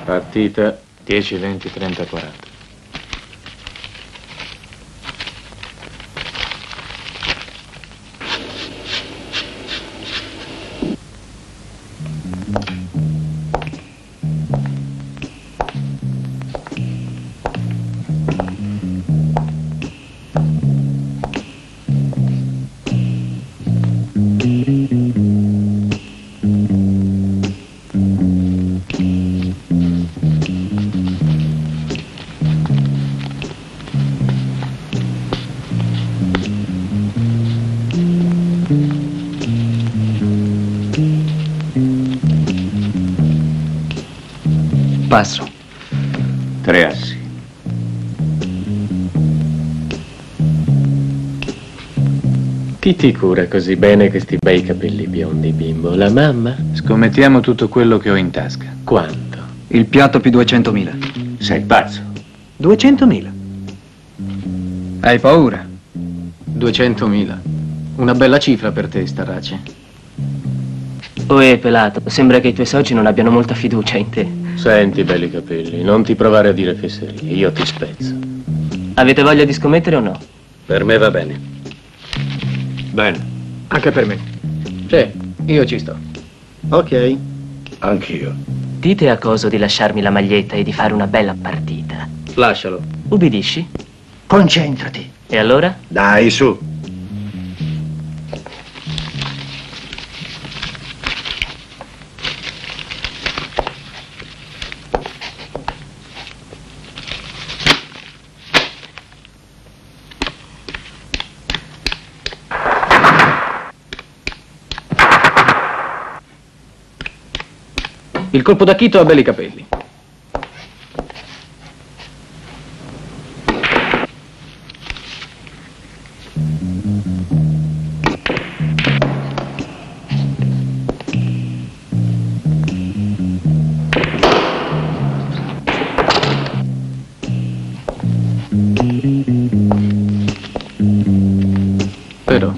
Partita 10, 20, 30, 40. Passo. 3 assi. Chi ti cura così bene questi bei capelli biondi, bimbo? La mamma? Scommettiamo tutto quello che ho in tasca. Quanto? Il piatto più 200.000. Sei pazzo? 200.000. Hai paura? 200.000. Una bella cifra per te, Starace. Oe, pelato, sembra che i tuoi soci non abbiano molta fiducia in te. Senti, belli capelli, non ti provare a dire fesserie, io ti spezzo. Avete voglia di scommettere o no? Per me va bene. Bene, anche per me. Sì, io ci sto. Ok. Anch'io. Dite a Coso di lasciarmi la maglietta e di fare una bella partita. Lascialo. Ubbidisci? Concentrati. E allora? Dai, su. Il colpo da Chito ha belli capelli. Però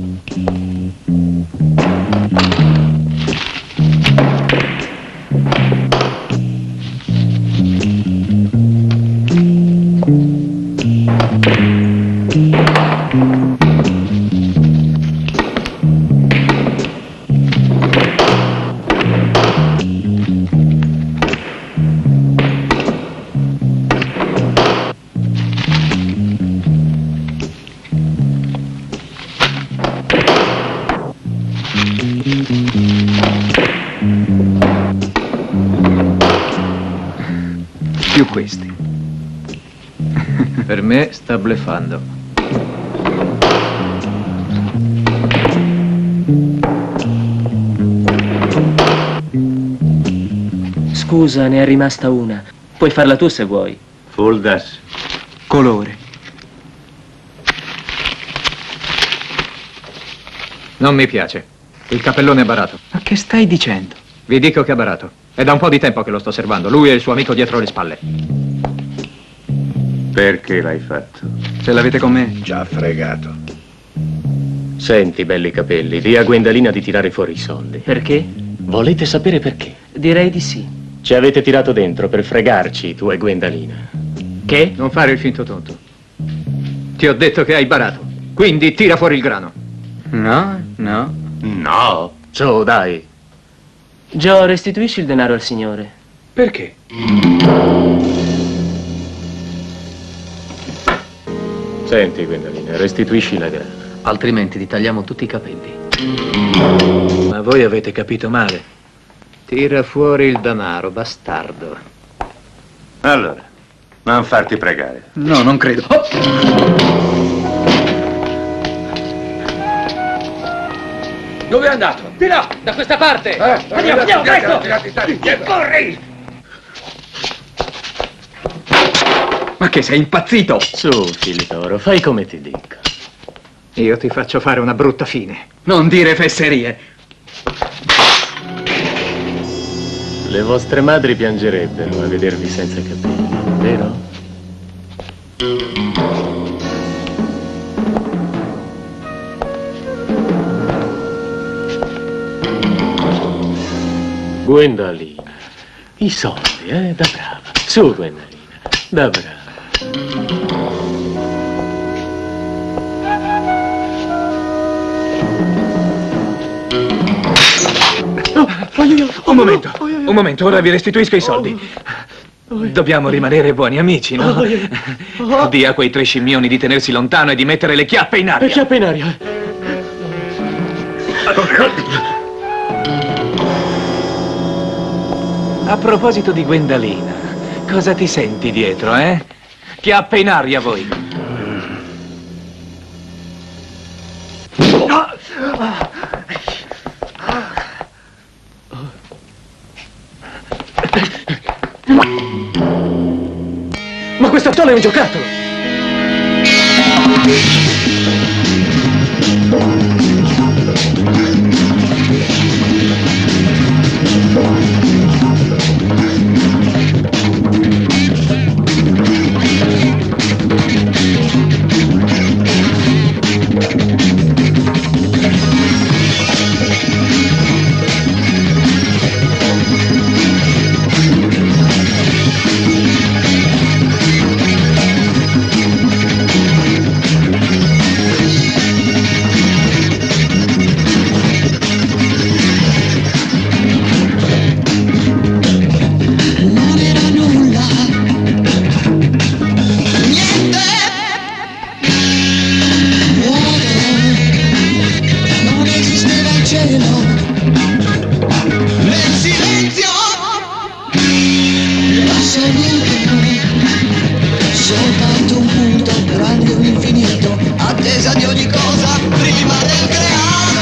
Più questi. Per me sta bluffando. Scusa, ne è rimasta una. Puoi farla tu se vuoi. Full das. Colore. Non mi piace. Il cappellone è barato. Ma che stai dicendo? Vi dico che è barato. È da un po' di tempo che lo sto osservando. Lui e il suo amico dietro le spalle. Perché l'hai fatto? Ce l'avete con me? Già fregato. senti, belli capelli, di a Gwendalina di tirare fuori i soldi. Perché? Volete sapere perché? Direi di sì. Ci avete tirato dentro per fregarci, tu e Gwendalina. Che? Non fare il finto tonto. Ti ho detto che hai barato. Quindi tira fuori il grano. No, no. No, su, dai. Joe, restituisci il denaro al signore. Perché? Senti, Gwendalina, restituisci la grana. Altrimenti ti tagliamo tutti i capelli. Ma voi avete capito male. Tira fuori il denaro, bastardo. Allora, non farti pregare. No, non credo. Dove è andato? Di là, da questa parte! Andiamo, presto! Corri! Ma che sei impazzito? Su, Filitoro, fai come ti dico. Io ti faccio fare una brutta fine. Non dire fesserie. Le vostre madri piangerebbero a vedervi senza capelli, vero? Gwendalina. I soldi, da brava. Su, Gwendalina, da brava. Un momento, ora vi restituisco i soldi. Dobbiamo rimanere buoni amici, no? Dì a quei 3 scimmioni di tenersi lontano e di mettere le chiappe in aria. Le chiappe in aria. A proposito di Gwendalina, cosa ti senti dietro, eh? Chiappe in aria, voi. Ma questo attore è un giocattolo! Soltanto un punto grande un infinito, attesa di ogni cosa prima del creato.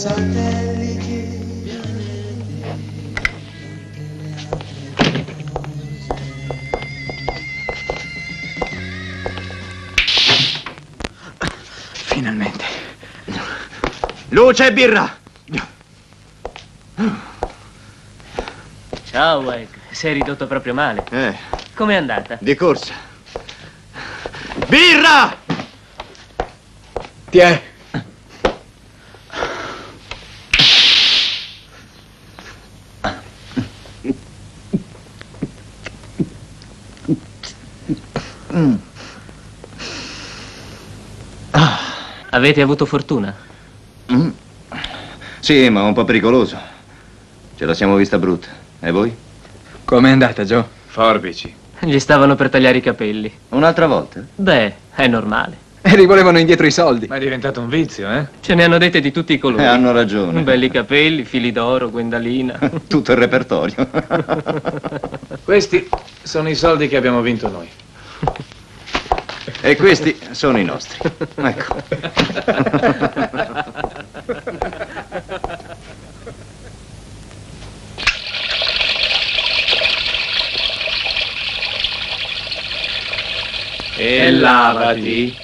satelliti. Finalmente. Luce e birra! Ciao, Wake. Sei ridotto proprio male. Com'è andata? Di corsa. Birra! Tiè. Avete avuto fortuna? Sì, ma un po' pericoloso. Ce la siamo vista brutta. E voi? Com'è andata, Joe? Forbici. Gli stavano per tagliare i capelli. Un'altra volta? Beh, è normale. E rivolevano indietro i soldi. Ma è diventato un vizio, eh? Ce ne hanno dette di tutti i colori. Hanno ragione. Belli capelli, fili d'oro, guendalina. Tutto il repertorio. Questi sono i soldi che abbiamo vinto noi. E questi sono i nostri. Ecco. E lavati.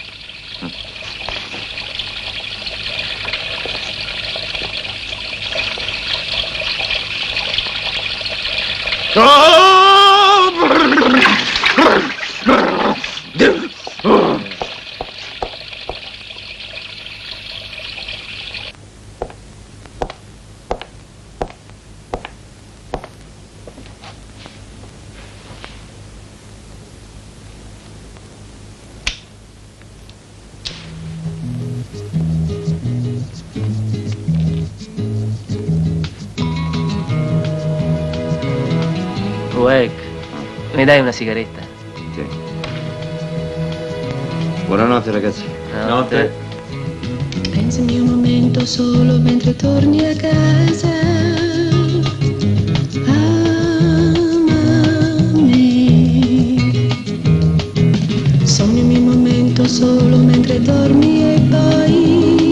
Wake, mi dai una sigaretta? Sì. Buonanotte, ragazzi. Notte. Pensami un momento solo mentre torni a casa. Amami. Sognami un momento solo mentre dormi e poi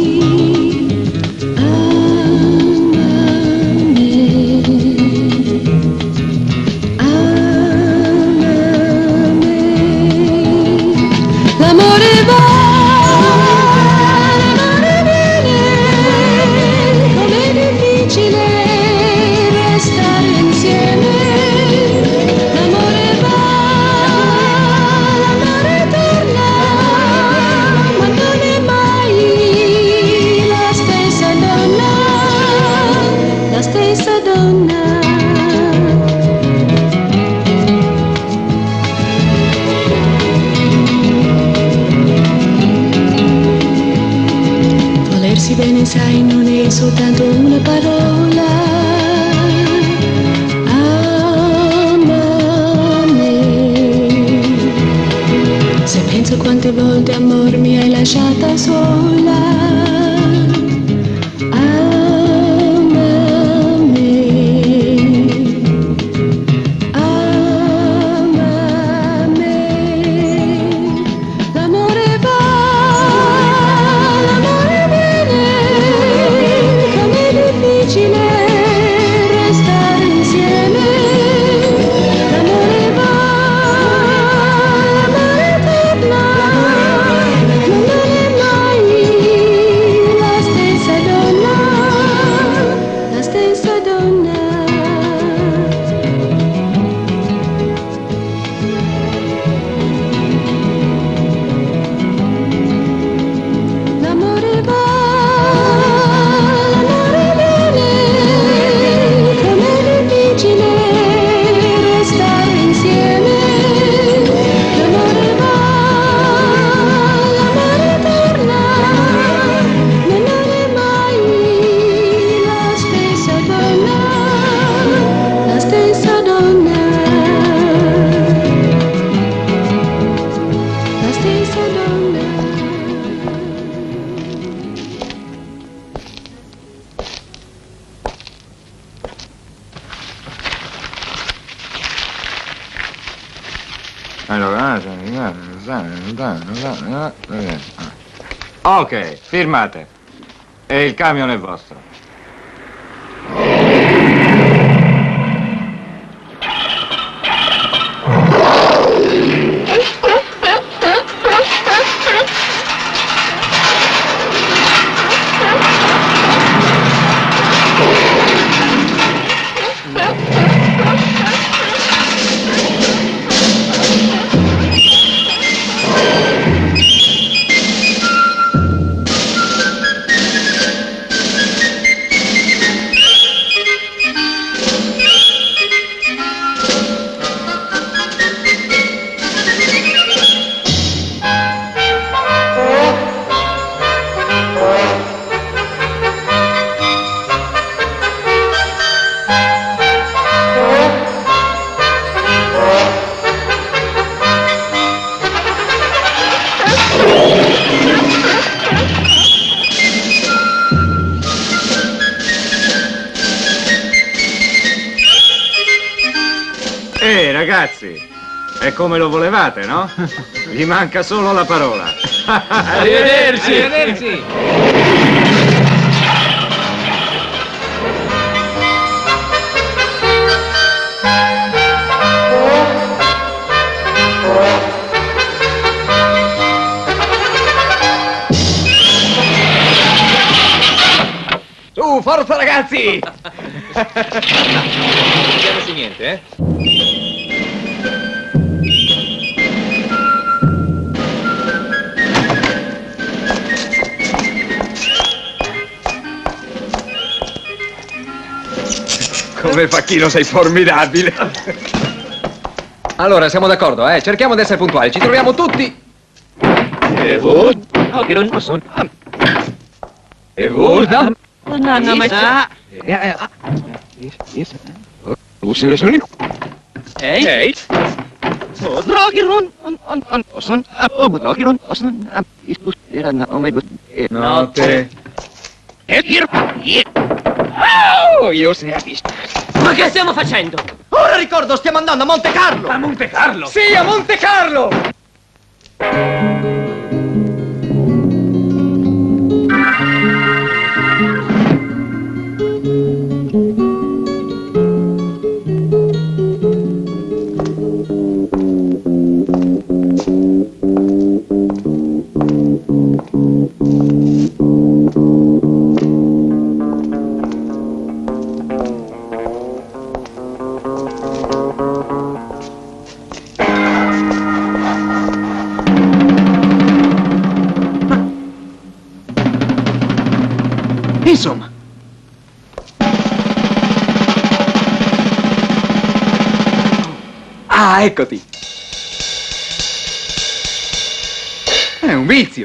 bene, sai, non è soltanto una parola. Amami. Se penso quante volte, amor, mi hai lasciata sola. Ok, firmate. E il camion è vostro. Ragazzi, è come lo volevate, no? Gli manca solo la parola. Arrivederci! Arrivederci! Su, forza ragazzi! Non vediamoci niente, eh? Come facchino sei formidabile! Allora, siamo d'accordo, eh? Cerchiamo di essere puntuali, ci troviamo tutti! E voi? No, ma sa. Ehi? Notte. Ma che stiamo facendo? Ora ricordo, stiamo andando a Monte Carlo! A Monte Carlo? Sì, a Monte Carlo! Insomma. Ah, eccoti! È un vizio!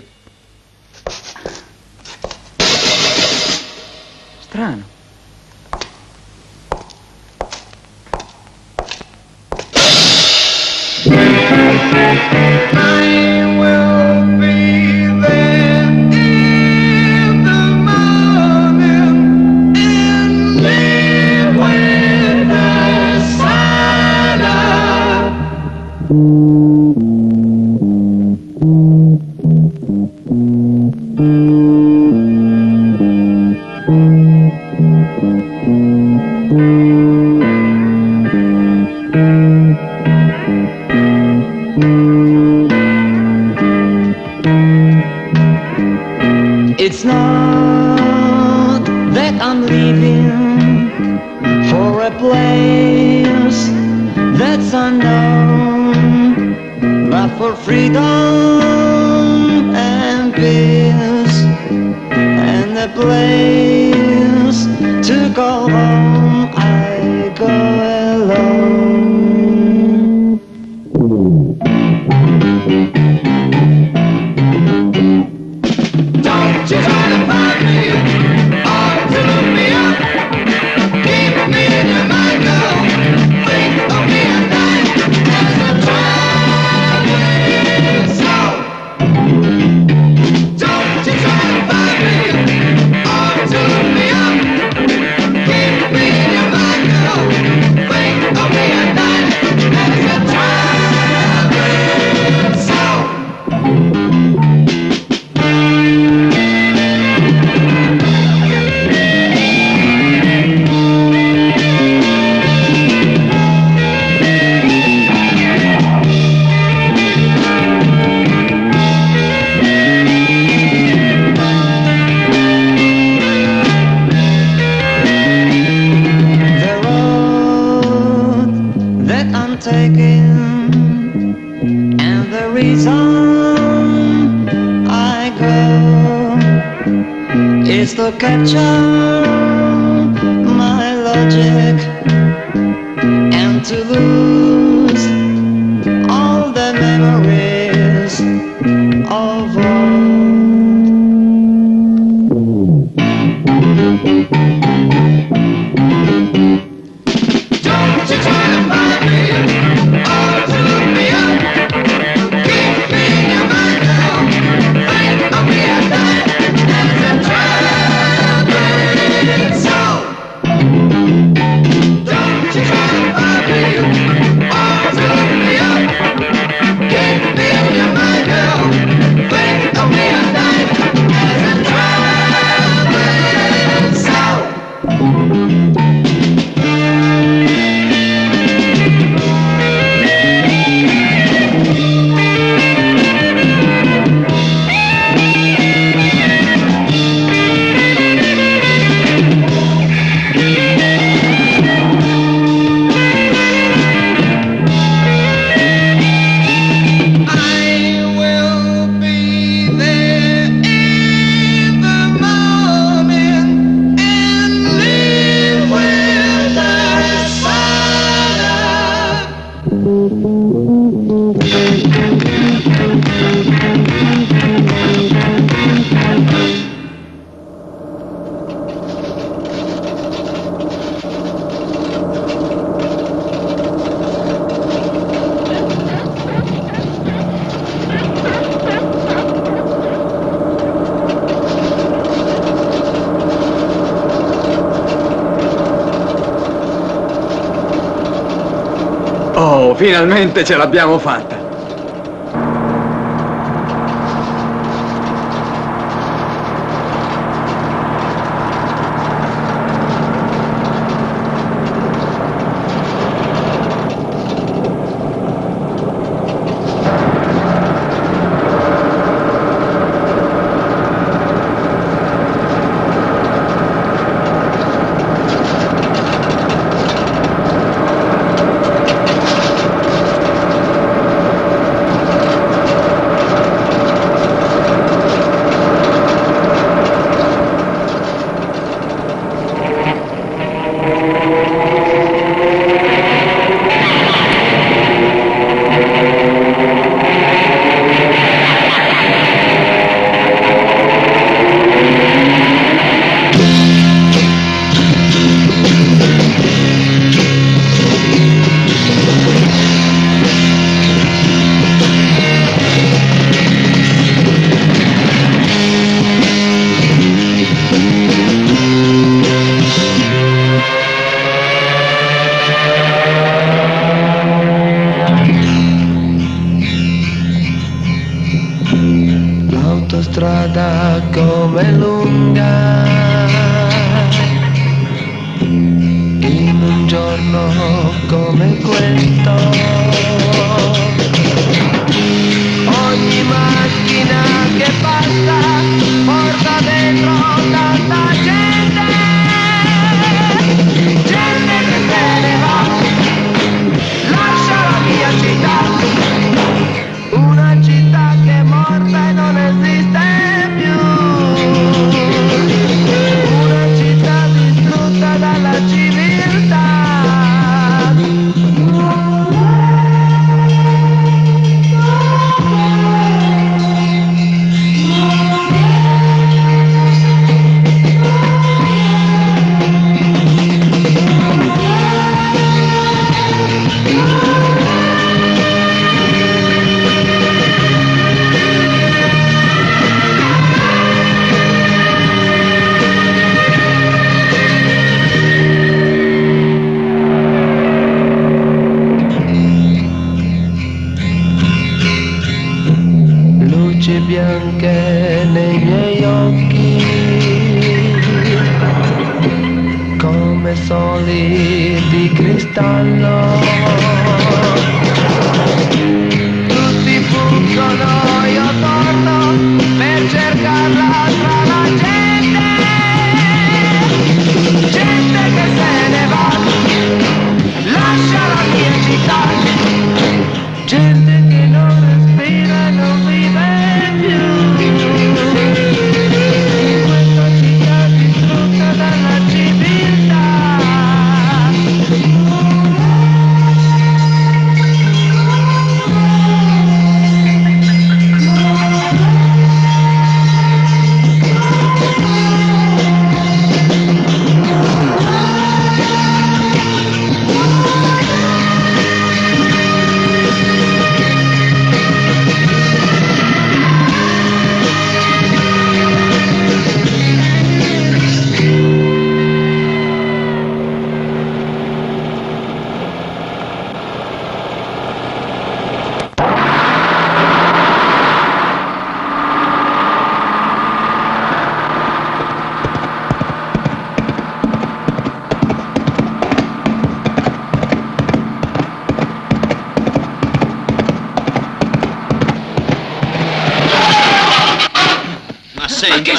Strano. It's not that I'm leaving for a place that's unknown, but for freedom and peace and a place to go home. I go alone. Don't you try to find me or to look me up. Keep me in your mind, girl. Think of me at night as I'm traveling slow. Don't you try to find me or to look me up. Keep me in your mind, girl. Think of me at night as I'm traveling slow. Taking and the reason I go is to capture my logic and to lose all the memories of Don't you try to find me or to look me up. Keep me in your mind now. Think of me at night as I'm traveling slow. Oh, finalmente ce l'abbiamo fatta. L'autostrada come lunga, in un giorno come questo, ogni macchina che passa porta dentro tanta gente, gente che se ne va, lascia la mia città, una città che è morta e non esiste più, una città distrutta dalla civiltà. Luci bianche nei miei occhi, come soli di cristallo, tutti fuggono, io torno per cercarla tra la gente, gente che se ne va, lascia la mia città, gente che non respira e non vive più, in questa città distrutta dalla civiltà.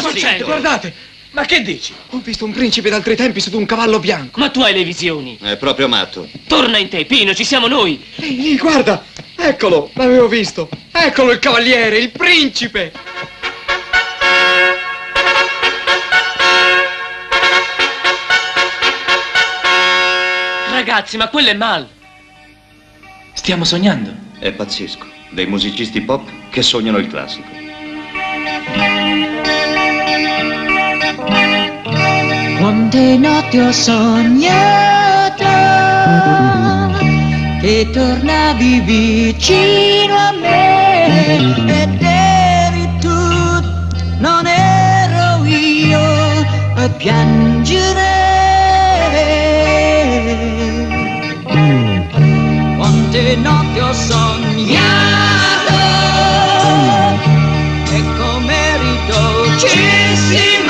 succede? Guardate! Ma che dici? Ho visto un principe d'altri tempi su un cavallo bianco. Ma tu hai le visioni. È proprio matto. Torna in te, Pino, ci siamo noi. Ehi, lì, guarda! Eccolo, l'avevo visto. Eccolo il cavaliere, il principe! Ragazzi, ma quello è Mal. Stiamo sognando. È pazzesco. Dei musicisti pop che sognano il classico. Quante notti ho sognato che tornavi vicino a me ed eri tu, non ero io a piangere. Quante notti ho sognato e com'eri dolcissima.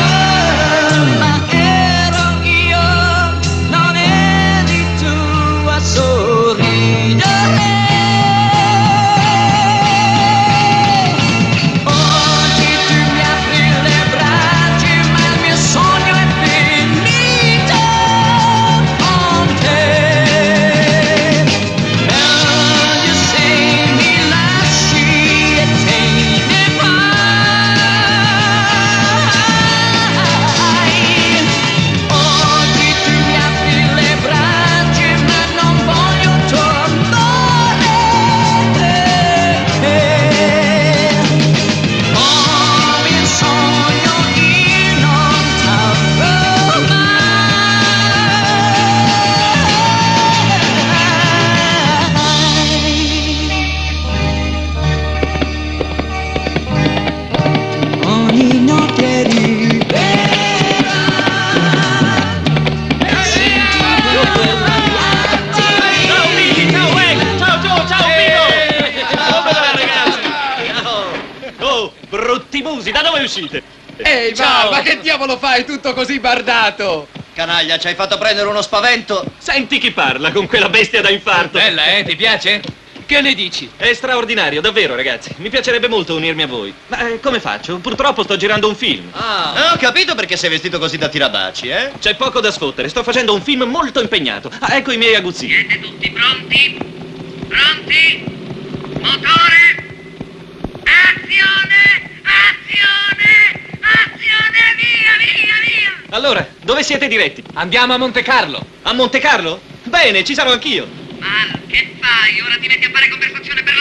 Da dove uscite? Ehi, ma che diavolo fai tutto così bardato? Canaglia, ci hai fatto prendere uno spavento. Senti chi parla con quella bestia da infarto. Bella, ti piace? Che ne dici? È straordinario, davvero, ragazzi. Mi piacerebbe molto unirmi a voi. Ma come faccio? Purtroppo sto girando un film. Ho capito perché sei vestito così da tirabaci, eh? C'è poco da sfottere. Sto facendo un film molto impegnato. Ecco i miei aguzzini. Siete tutti pronti? Pronti? Motore! Azione! Azione! Azione! Via! Allora, dove siete diretti? Andiamo a Monte Carlo. A Monte Carlo? Bene, ci sarò anch'io. Mal, che fai? Ora ti metti a fare conversazione per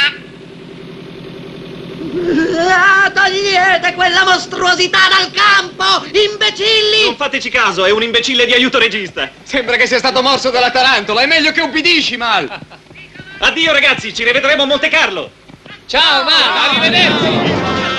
la strada? Togliete quella mostruosità dal campo, imbecilli! Non fateci caso, è un imbecille di aiuto regista. Sembra che sia stato morso dalla tarantola, è meglio che ubbidisci, Mal! Addio ragazzi, ci rivedremo a Monte Carlo. Ciao, Mal, arrivederci!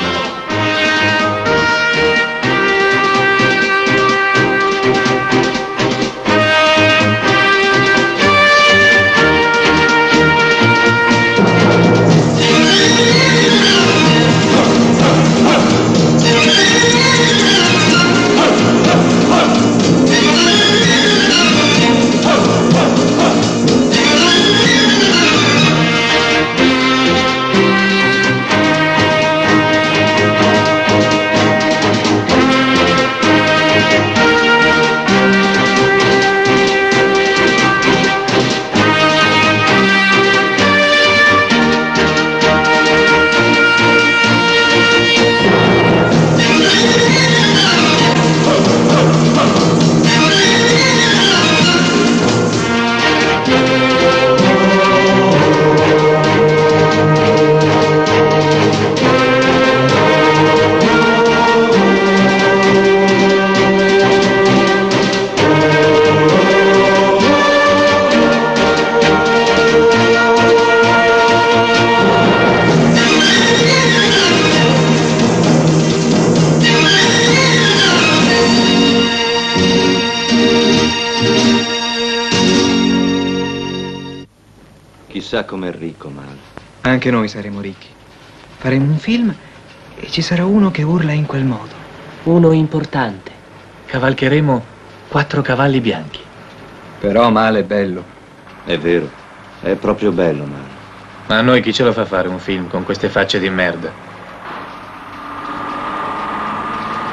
Chissà com'è ricco, Mal. Anche noi saremo ricchi. Faremo un film e ci sarà uno che urla in quel modo. Uno importante. Cavalcheremo 4 cavalli bianchi. Però Mal è bello. È vero, è proprio bello, Mal. Ma a noi chi ce lo fa fare un film con queste facce di merda?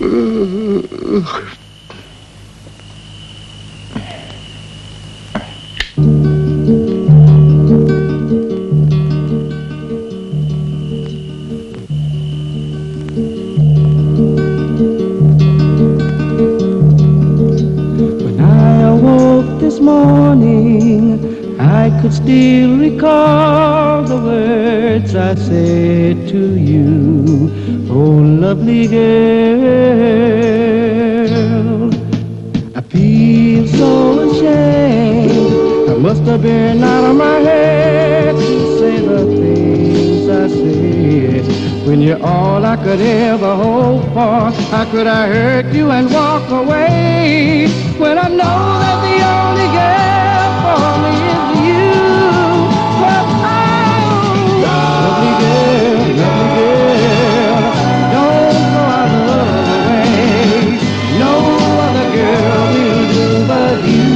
When I awoke this morning, I could still recall the words I said to you, oh lovely girl. I feel so ashamed, I must have been out of my head to say the things I said. When you're all I could ever hope for, how could I hurt you and walk away? When I know that the only girl for me is you. Well, lovely girl, don't go out the other way. No other girl will do but you.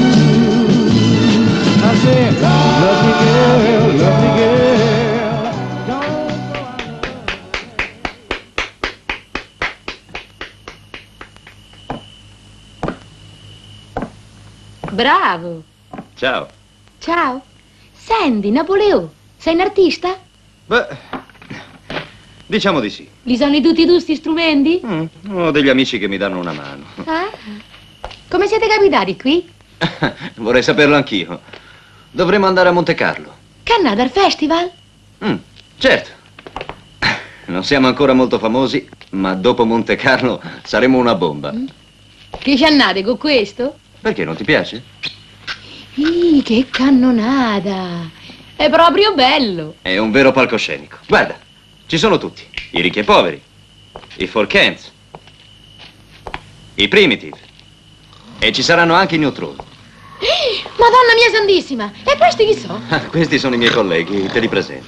I said, lovely girl, lovely girl. Bravo! Ciao. Ciao! Senti, Napoleone, sei un artista? Beh, diciamo di sì. Li sono tutti tu sti strumenti? Ho degli amici che mi danno una mano. Ah? Come siete capitati qui? Vorrei saperlo anch'io. Dovremmo andare a Monte Carlo. Cannata al festival? Certo. Non siamo ancora molto famosi, ma dopo Monte Carlo saremo una bomba. Che ci annate con questo? Perché, non ti piace? Che cannonata! È proprio bello! È un vero palcoscenico. Guarda, ci sono tutti. I ricchi e poveri, i folk hands, i primitive. E ci saranno anche i neutroni. Madonna mia santissima! E questi chi sono? Questi sono i miei colleghi, te li presento.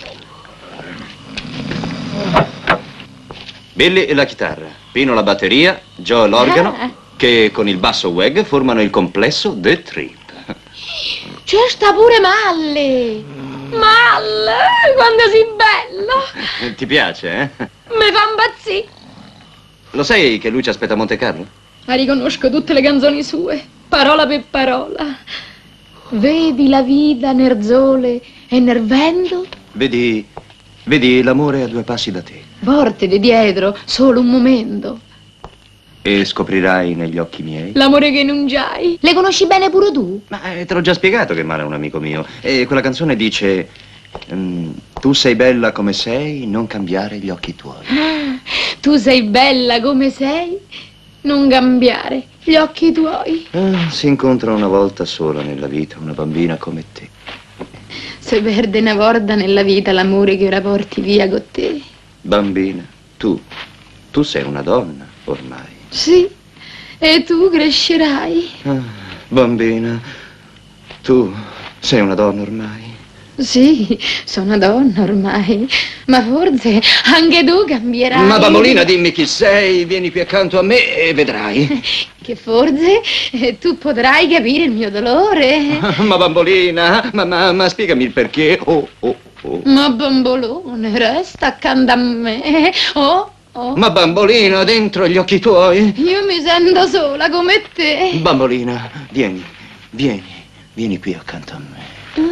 Billy la chitarra, Pino la batteria, Joe l'organo, che con il basso WEG formano il complesso The Trip. C'è sta pure Malle! Malle! Quando sei bello! Ti piace, eh? Mi fa impazzire! Lo sai che lui ci aspetta a Monte Carlo? Ma riconosco tutte le canzoni sue, parola per parola. Vedi la vita nel sole e nel vento? Vedi l'amore a 2 passi da te. Portati dietro, solo un momento. E scoprirai negli occhi miei. L'amore che non c'hai. Le conosci bene pure tu? Ma te l'ho già spiegato che Mara è un amico mio. E quella canzone dice: tu sei bella come sei, non cambiare gli occhi tuoi. Ah, tu sei bella come sei, non cambiare gli occhi tuoi. Si incontra una volta sola nella vita una bambina come te. Se perde una volta nella vita l'amore che ora porti via con te. Bambina, tu sei una donna ormai. Sì, e tu crescerai. Bambina, tu sei una donna ormai. Sì, sono una donna ormai, ma forse anche tu cambierai. Ma bambolina, dimmi chi sei, vieni qui accanto a me e vedrai. Che forse tu potrai capire il mio dolore. Ma bambolina, ma spiegami il perché. Ma bambolone, resta accanto a me. Ma bambolina, dentro gli occhi tuoi. Io mi sento sola come te. Bambolina, vieni qui accanto a me.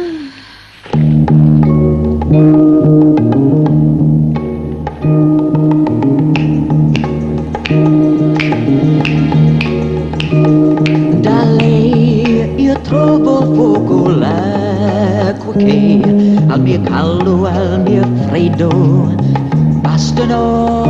Da lei io trovo poco l'acqua che al mio caldo, al mio freddo bastano.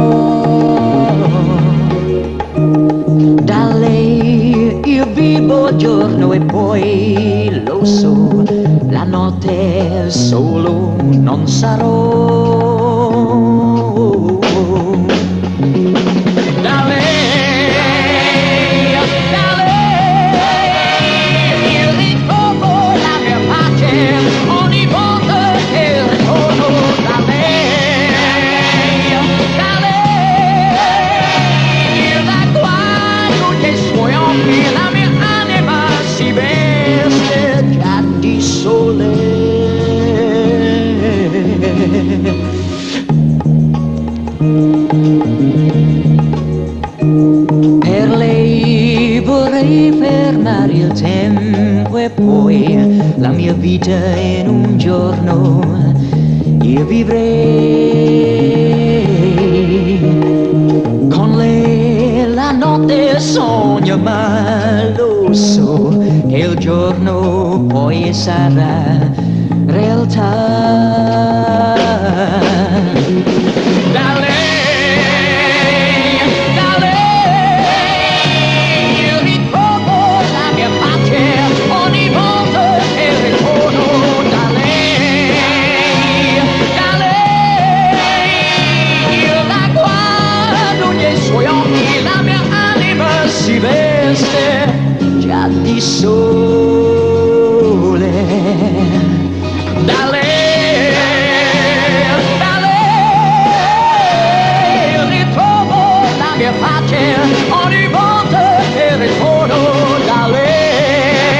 Da lei io vivo giorno e poi lo so, la notte solo non sarò. Da lei io ritrovo la mia pace ogni volta che ritorno. Da lei io la guardo nei suoi occhi, la mia anima si veste già di sole. il tempo e poi la mia vita in un giorno io vivrei con lei. La notte sogna ma lo so che il giorno poi sarà realtà. Da lei ritrovo la mia pace ogni volta che ritorno. Da lei la guardo nei suoi occhi, la mia anima si veste già di sole. Da lei ritrovo la mia pace ogni volta che ritorno. Da lei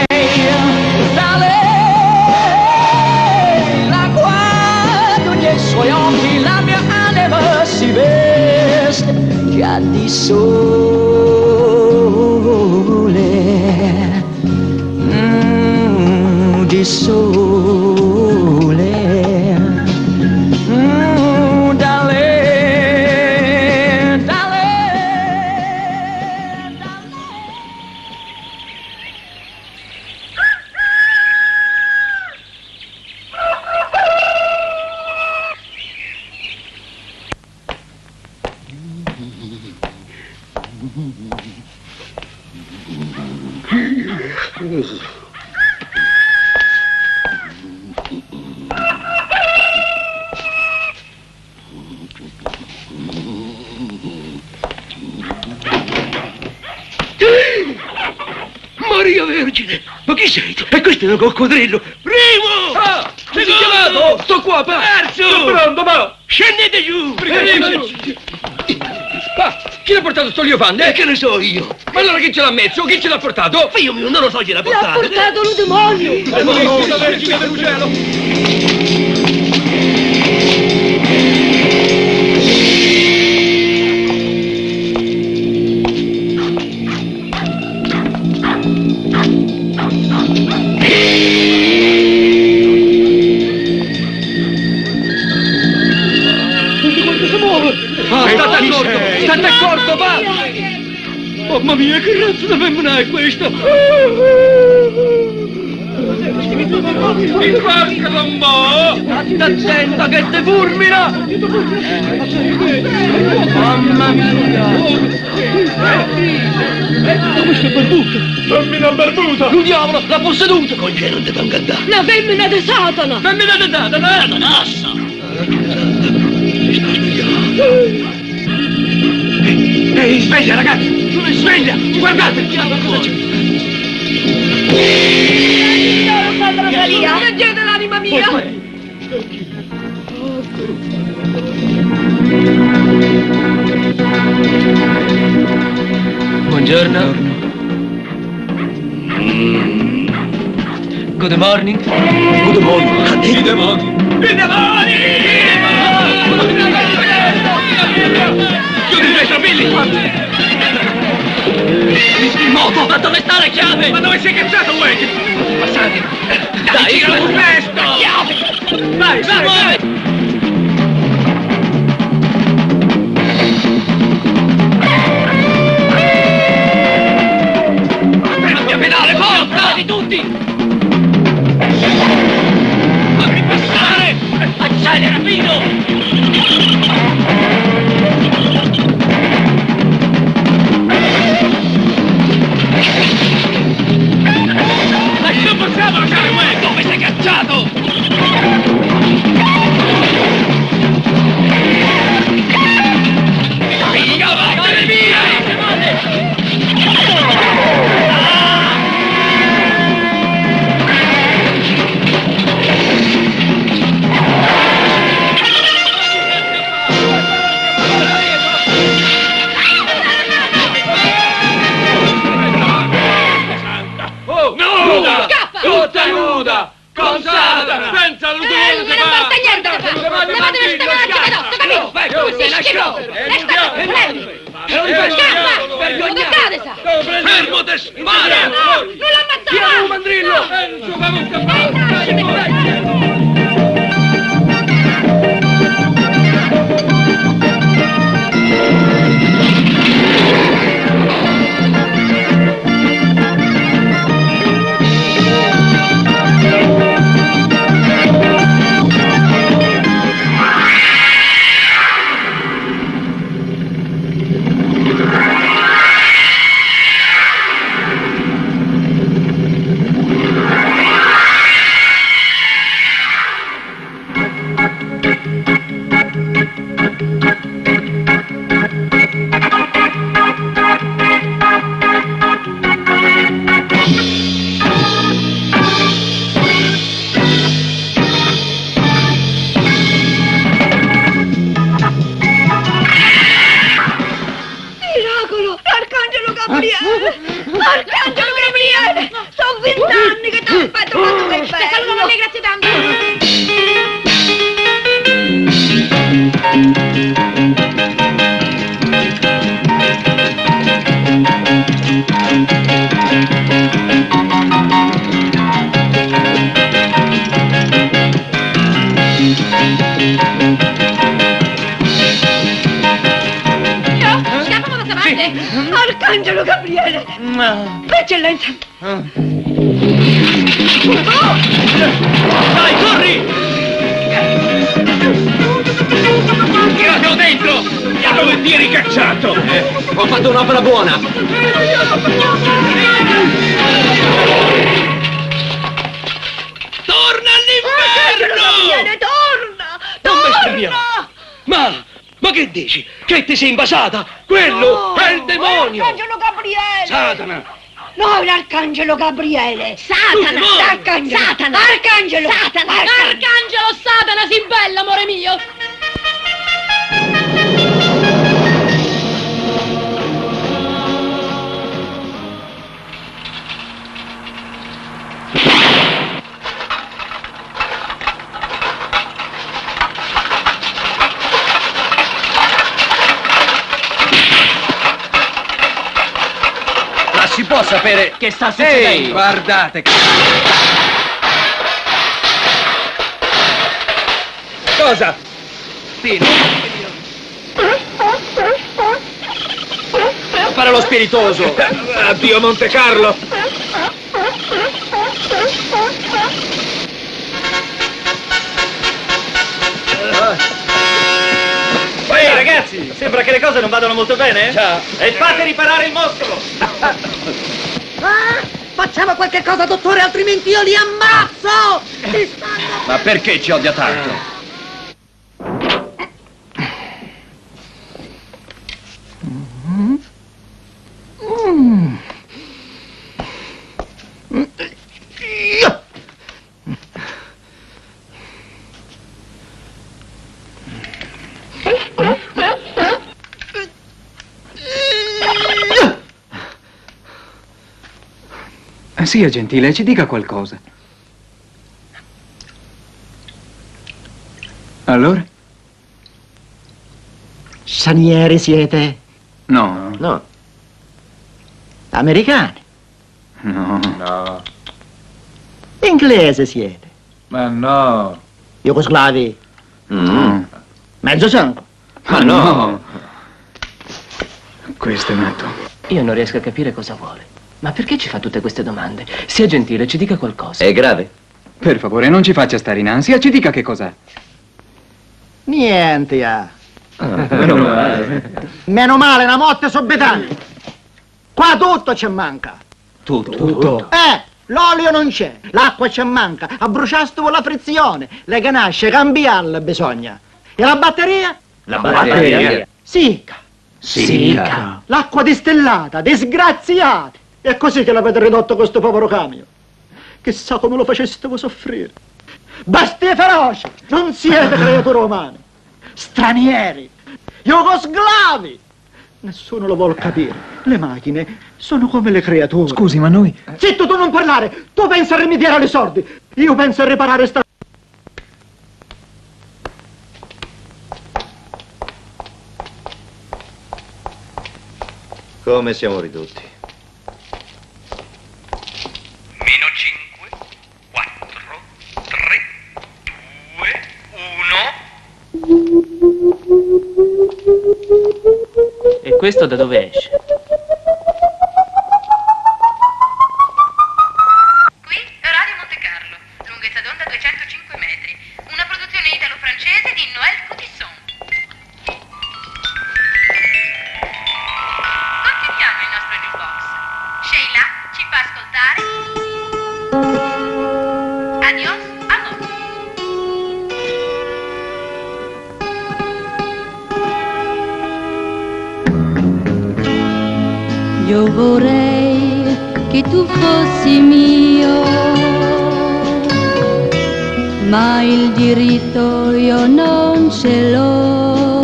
la guardo nei suoi occhi, la mia anima si veste già di sole. Di sole. Da lei, da Maria Vergine! Ma chi sei tu? E questo è un coccodrillo! Primo! Ah! Sei chiamato? Sto qua, perso! Sto pronto, ma! Scendete giù! Ma chi l'ha portato sto Liofante? Che ne so io? Ma allora chi ce l'ha messo? Chi ce l'ha portato? Figlio mio, non lo so chi l'ha portato! L'ha portato lo demonio! La Vergine del cielo! State accorto, va! Mamma mia, che razza di femmina è questa? Mi porca un po'! State attenta che te fulmina! Mamma mia! Questa è barbuta! Femmina barbuta! Il diavolo, l'ha posseduta! Congelo di Tangandà! La femmina di Satana! Femmina di Satana! Satanassa! Ehi, sveglia ragazzi! Sveglia! Guardate! Leggete l'anima mia! Buongiorno. Good morning. Good morning. I demoni! I demoni! Chiudi i tuoi capelli! Il moto! Ma dove sta la chiave? Ma dove sei cazzato, Wade? Passate! Dai, tiralo presto! Vai, vai, vai! Cambia pedale, forza! Di tutti! Fammi passare! Accelera, Pino! Non possiamo lasciare Wade! Dove sei cacciato? Figa, vattene via! Tutta nuda! Con Satana! Senza l'utilizzo di importa niente! Levatemi questa macchina addosso, capito? Così, schifo! Scappa! Non toccate, sa! Fermo te, spara! No, non l'ammazzare! Tira un mandrillo! Arcangelo Gabriele! Sono 20 anni che ti aspetto quanto sei bello! Saluto a lei, grazie tanto! Scappa, ma davanti! Arcangelo Gabriele! Eccellenza! Dai, corri! Tiratelo dentro! Da dove ti eri cacciato? Ho fatto un'opera buona! Torna Arcangelo all'inferno! Gabriele, torna! Non bestemmiare! Ma che dici? Che ti sei invasata? Quello è il demonio! Arcangelo Gabriele! Satana! No, l'Arcangelo Gabriele! Satana! Arcangelo! Satana! Arcangelo! Satana! Arcangelo Satana, si bella, amore mio! Si può sapere che sta succedendo? Ehi, guardate che... Cosa? Sì, non fare lo spiritoso! Addio Monte Carlo! Ehi ragazzi, sembra che le cose non vadano molto bene? Già. E fate riparare il mostro! Facciamo qualche cosa, dottore, altrimenti io li ammazzo! Ma perché ci odia tanto? Sia gentile, ci dica qualcosa. Allora? Stranieri siete? No. No. Americani? No. No. Inglese siete? Ma no. Jugoslavi? Mezzo sangue? Ma no. Questo è matto. Io non riesco a capire cosa vuole. Ma perché ci fa tutte queste domande? Sia gentile, ci dica qualcosa. È grave? Per favore, non ci faccia stare in ansia, ci dica che cos'ha. Niente, ah. Meno male. Meno male, una morte subitanea. Qua tutto ci manca. Tutto? L'olio non c'è, l'acqua ci manca, a bruciasto con la frizione, le ganasce, cambiarle bisogna. E la batteria? La batteria? Sicca. Sicca. L'acqua distillata, disgraziati. È così che l'avete ridotto questo povero camion. Chissà come lo faceste voi soffrire. Bestie feroci, non siete creature umane. Stranieri, jugoslavi. Nessuno lo vuol capire. Le macchine sono come le creature. Scusi, ma noi... Zitto, tu non parlare. Tu pensi a rimediare ai sordi. Io penso a riparare sta... Come siamo ridotti? Meno 5, 4, 3, 2, 1. E questo da dove esce? Qui Radio Monte Carlo, lunghezza d'onda 205 metri, una produzione italo-francese di Noël Coutisson. Continuiamo il nostro jukebox. Sheila ci fa ascoltare Adios Amor. Io vorrei che tu fossi mio, ma il diritto io non ce l'ho.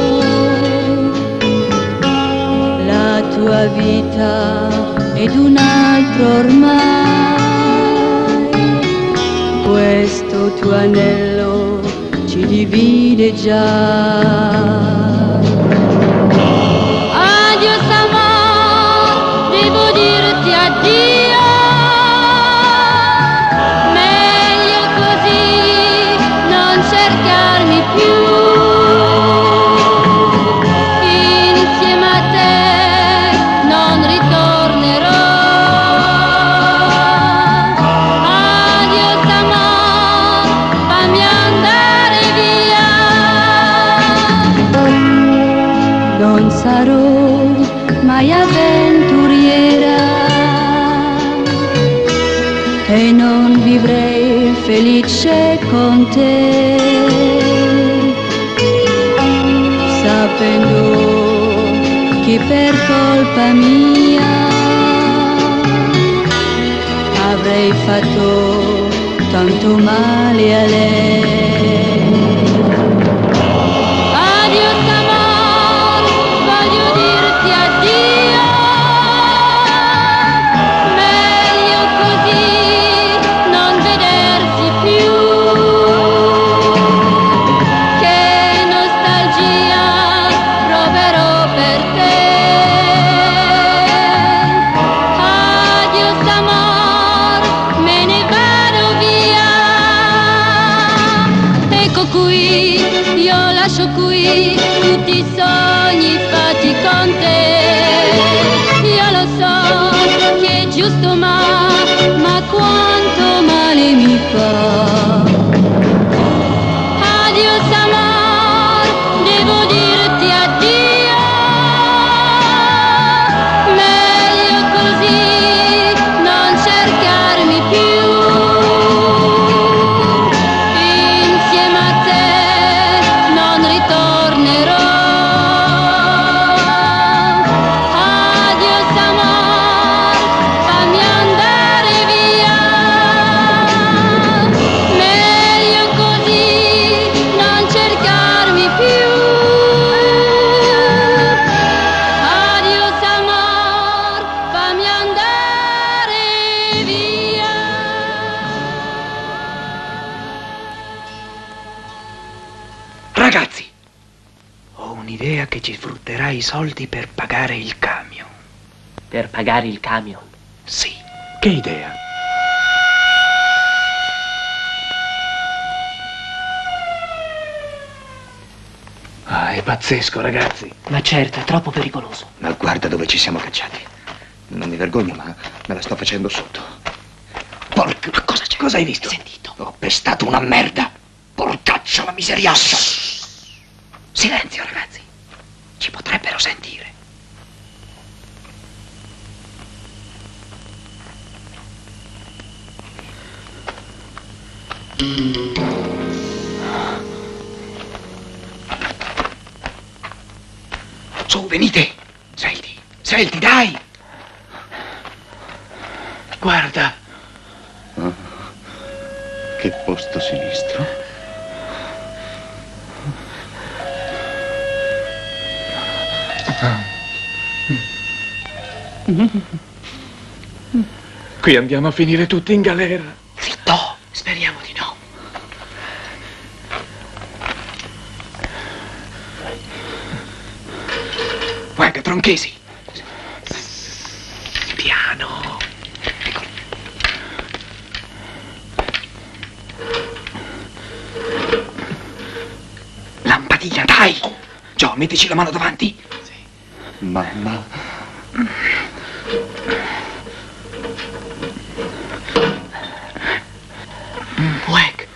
La tua vita ed un altro ormai, questo tuo anello ci divide già. Adios amor, devo dirti addio, meglio così, non cercarmi più. Insieme a te non ritornerò. Adios amor, fammi andare via. Non sarò mai avventuriera e non vivrei felice con te, sapendo che per colpa mia avrei fatto tanto male a lei. Adios amor, voglio dirti addio, meglio così, non vedersi più. Che nostalgia proverò per te. Adios amor, me ne vado via. Ecco qui, io lascio qui tutti i sogni fatti con te. Io lo so che è giusto ma quanto male mi fa. Adios amor, devo dirti addio, meglio così, non cercarmi più. Insieme a te non ritornerò. Adios amor, fammi andare via. Meglio così, non cercarmi più. Adios amor, fammi andare via. Ragazzi, ho un'idea che ci sfrutterà i soldi per pagare il camion. Per pagare il camion? Sì, che idea? Ah, è pazzesco, ragazzi. Ma certo, è troppo pericoloso. Ma guarda dove ci siamo cacciati. Non mi vergogno, ma me la sto facendo sotto. Porca, ma cosa c'è? Cosa hai visto? Sentito. Ho pestato una merda. Porcaccia la miseriaccia. Silenzio, ragazzi. Ci potrebbero sentire. Su, venite. Senti, dai. Guarda. Che posto sinistro. Qui andiamo a finire tutti in galera. Zitto, speriamo di no. Guarda, Tronchesi. Gio, mettici la mano davanti. Mamma. Uec.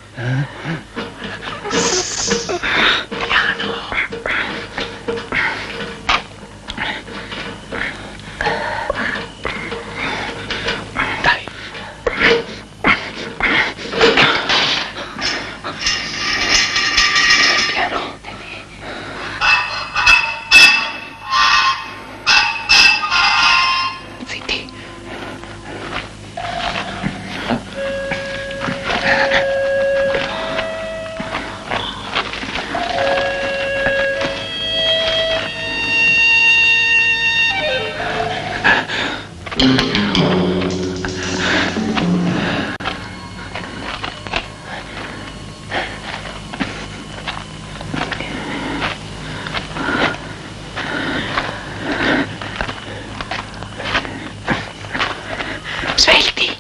Svelti.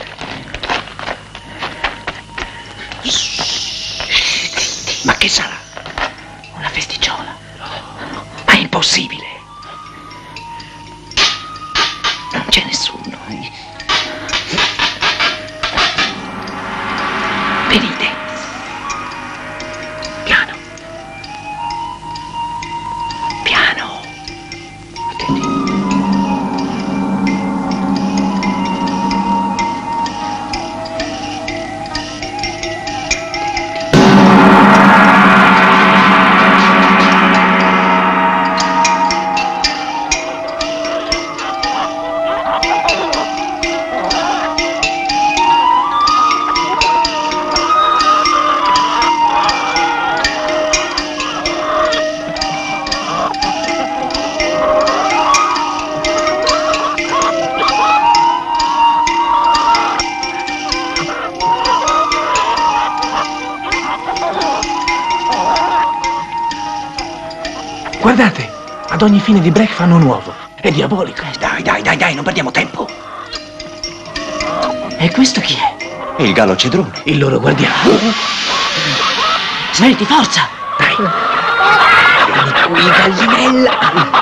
Ma che sarà? Una festicciola. Ma è impossibile. Non c'è nessuno. Venite. Piano. Piano. Guardate, ad ogni fine di break fanno un uovo. È diabolico. Dai, non perdiamo tempo. E questo chi è? Il gallo cedrone. Il loro guardiano. Svelti, forza! Vieni qui, gallinella.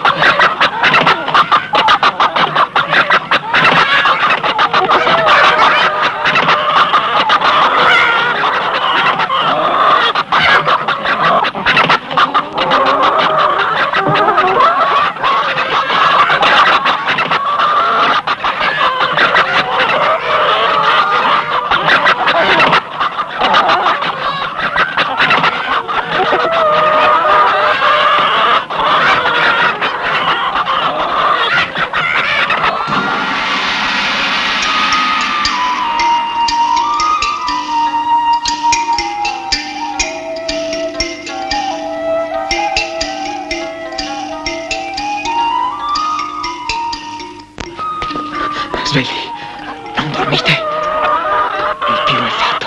Svegli, non dormite. Il piano è fatto.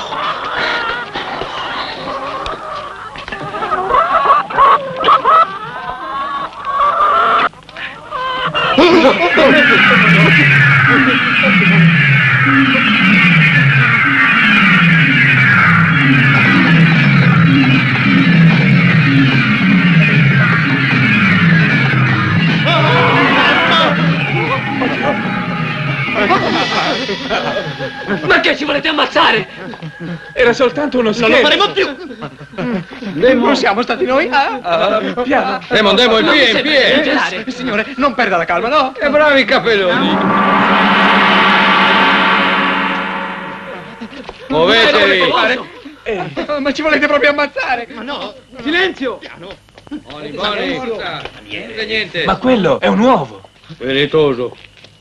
Ma che ci volete ammazzare? Era soltanto uno scherzo. Non lo faremo più! Non siamo stati noi? Piano. Demon, in Non piedi, mi sembra Signore, non perda la calma, no? Che bravi i capelloni. Muovetevi. Ma ci volete proprio ammazzare? Ma no! Silenzio! Buoni, niente. Ma quello è un uovo. Spiritoso.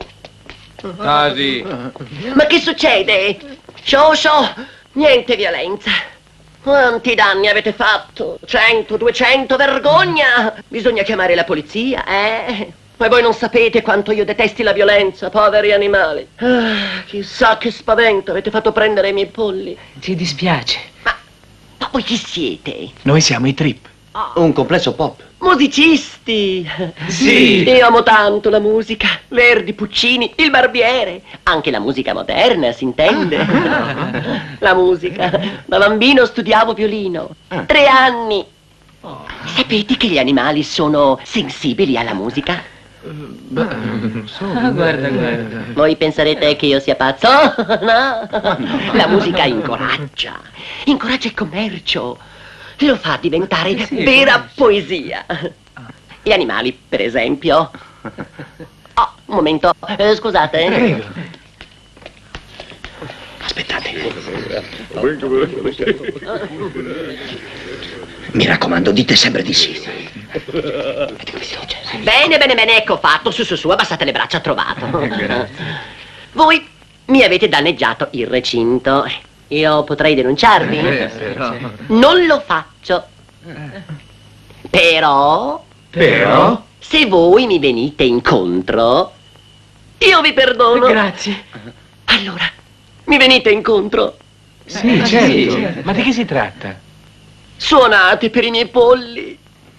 Tasi. Ma che succede? Scioscio, niente violenza. Quanti danni avete fatto? 100, 200, vergogna! Bisogna chiamare la polizia, eh? Ma voi non sapete quanto io detesti la violenza, poveri animali. Ah, chissà che spavento avete fatto prendere i miei polli. Ti dispiace. Ma voi chi siete? Noi siamo i Trip. Un complesso pop. Musicisti! Sì. Io amo tanto la musica. Verdi, Puccini, il Barbiere. Anche la musica moderna, si intende? La musica. Da bambino studiavo violino. 3 anni. Sapete che gli animali sono sensibili alla musica? Guarda. Voi penserete che io sia pazzo? No! La musica incoraggia il commercio, lo fa diventare vera poesia. Gli animali, per esempio. Oh, un momento, scusate. Prego. Aspettate. Mi raccomando, dite sempre di sì. Bene, ecco fatto. Su, abbassate le braccia, trovato. Grazie. Voi mi avete danneggiato il recinto. Io potrei denunciarvi? Però... Non lo faccio. Però... Se voi mi venite incontro, io vi perdono. Grazie. Allora, mi venite incontro? Sì, certo. Ma di che si tratta? Suonate per i miei polli.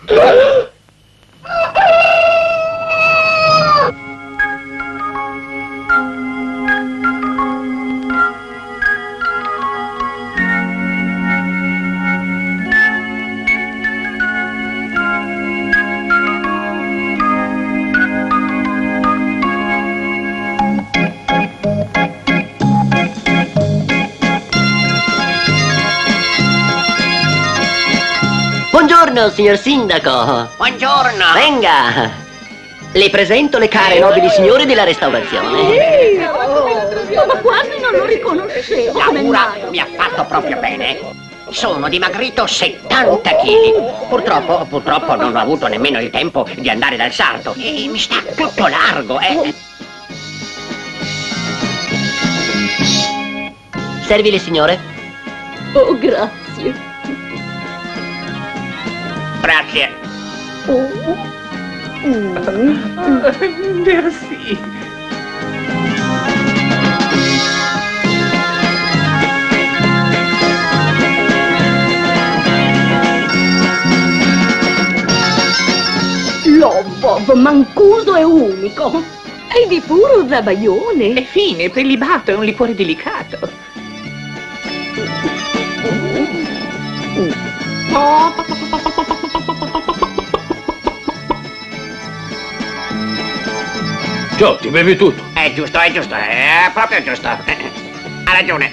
Buongiorno, signor sindaco. Buongiorno. Venga. Le presento le care nobili signore della restaurazione. Ma quasi non lo riconoscevo. La cura mi ha fatto proprio bene. Sono dimagrito 70 kg. Purtroppo non ho avuto nemmeno il tempo di andare dal sarto. E mi sta tutto largo, Servi le signore? Oh, grazie. Grazie. Merci. L'ovo mancuso e unico. È di puro zabaione. È fine, prelibato, è un liquore delicato. Gio, ti bevi tutto. È giusto, è proprio giusto. Ha ragione.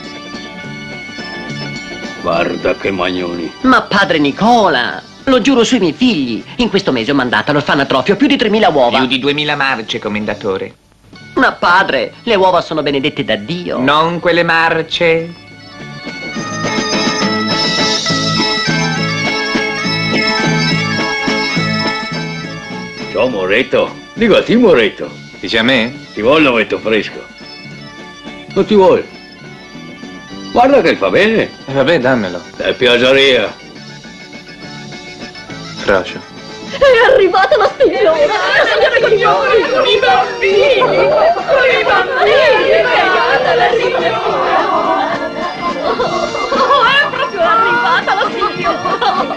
Guarda che magnoni. Ma padre Nicola, lo giuro sui miei figli, in questo mese ho mandato all'orfanatrofio più di 3.000 uova. Più di 2.000 marce, commendatore. Ma padre, le uova sono benedette da Dio. Non quelle marce. Ciao Moretto. Dico a te Moretto. Dice a me? Ti vuole l'ovetto fresco? Non ti vuole? Guarda che fa bene. Vabbè, dammelo. È piaceria. Frocio. È arrivata la stigliona! Signore signori, con i bambini! Con i bambini! È arrivata la stigliona! È proprio arrivata la stigliona!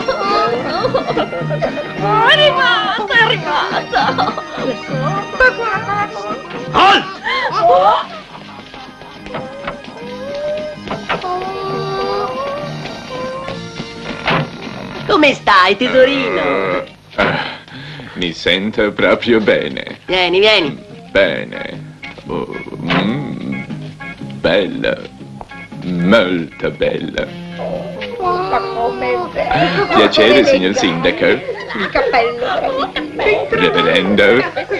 È arrivata! Come stai, tesorino? Mi sento proprio bene. Vieni. Bene. Bella. Molto bella. Piacere, signor sindaco. Il cappello. Reverendo.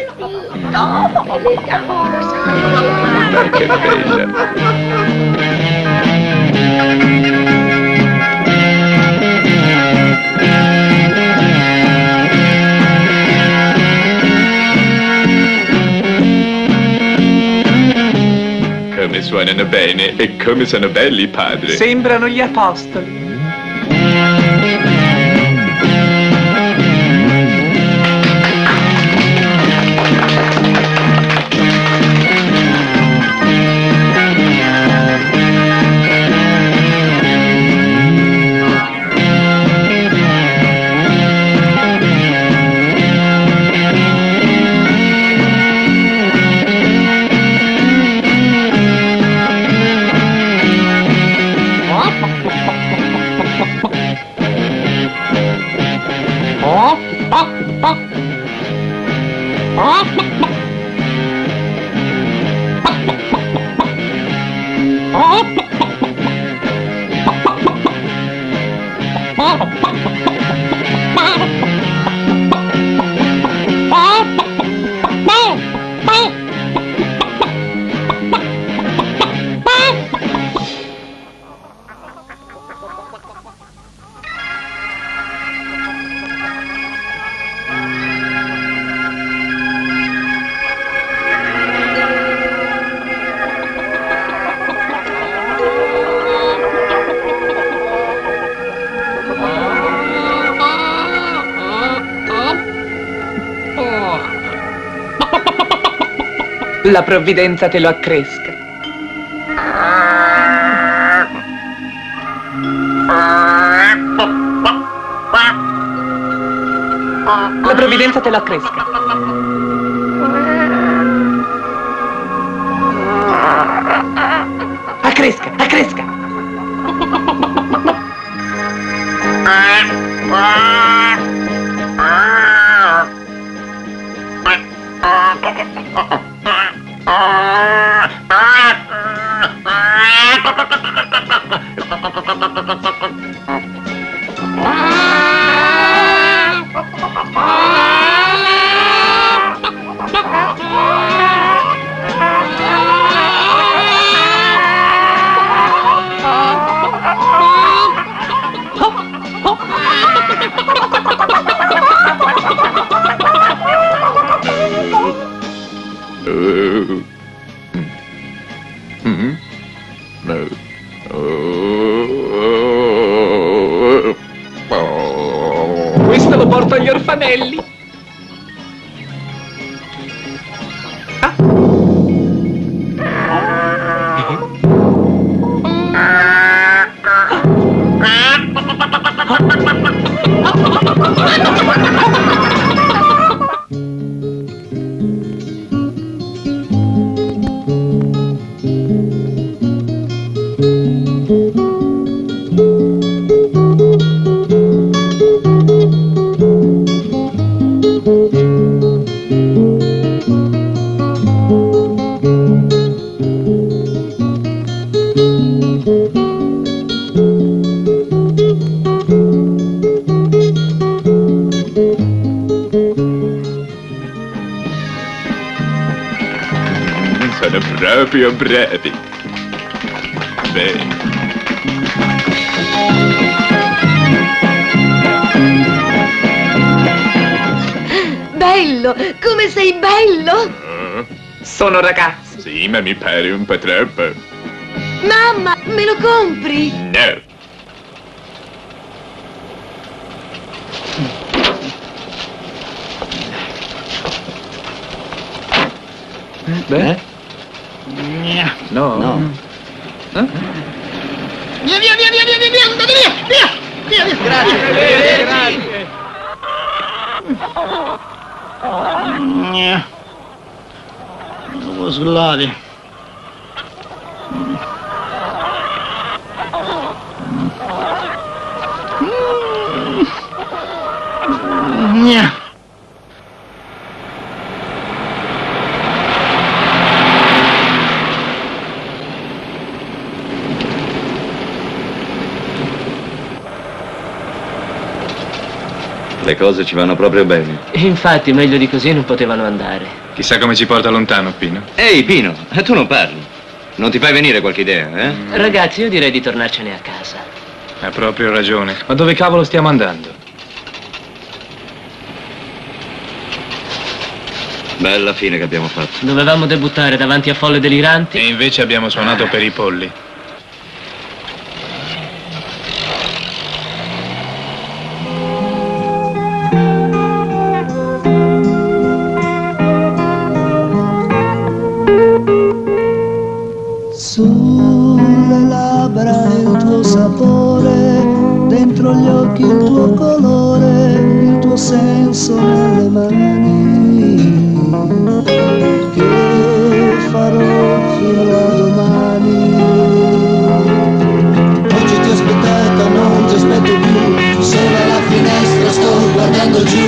Ma che bella. Come suonano bene e come sono belli, padre. Sembrano gli apostoli. La provvidenza te lo accresca. La provvidenza te lo accresca. Accresca, accresca. Questo lo porto agli orfanelli. Sono proprio bravi. Bene. Bello, come sei bello! Sono ragazzi. Sì, ma mi pare un po' troppo. Mamma, me lo compri? No. Beh? No. No. Via, via, via, via, via, via, via, andate via, via, via, via. Grazie, grazie. Dopo slavi. Le cose ci vanno proprio bene. Infatti, meglio di così non potevano andare. Chissà come ci porta lontano, Pino. Ehi, Pino, tu non parli. Non ti fai venire qualche idea, eh? Ragazzi, io direi di tornarcene a casa. Ha proprio ragione. Ma dove cavolo stiamo andando? Bella fine che abbiamo fatto. Dovevamo debuttare davanti a folle deliranti. E invece abbiamo suonato per i polli. Sulle labbra il tuo sapore, dentro gli occhi il tuo colore, il tuo senso nelle mani. Che farò fino a domani? Oggi ti ho aspettato, non ti aspetto più, sono alla finestra, sto guardando giù.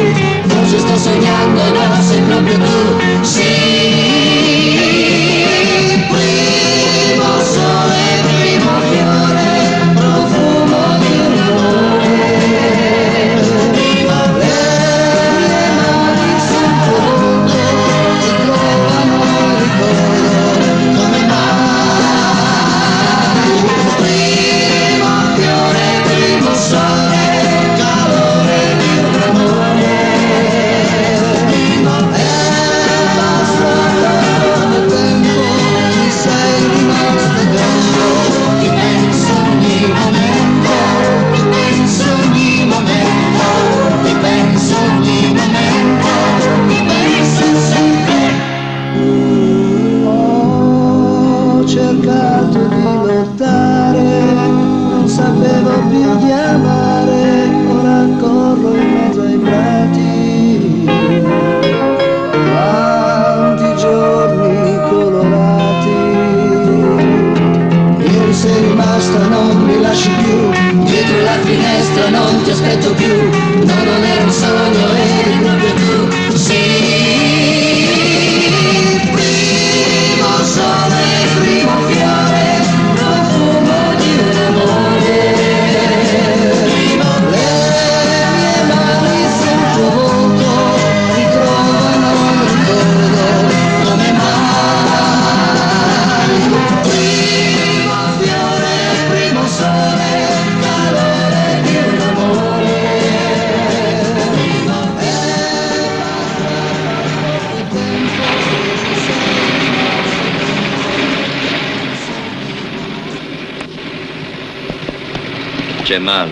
c'è Mal.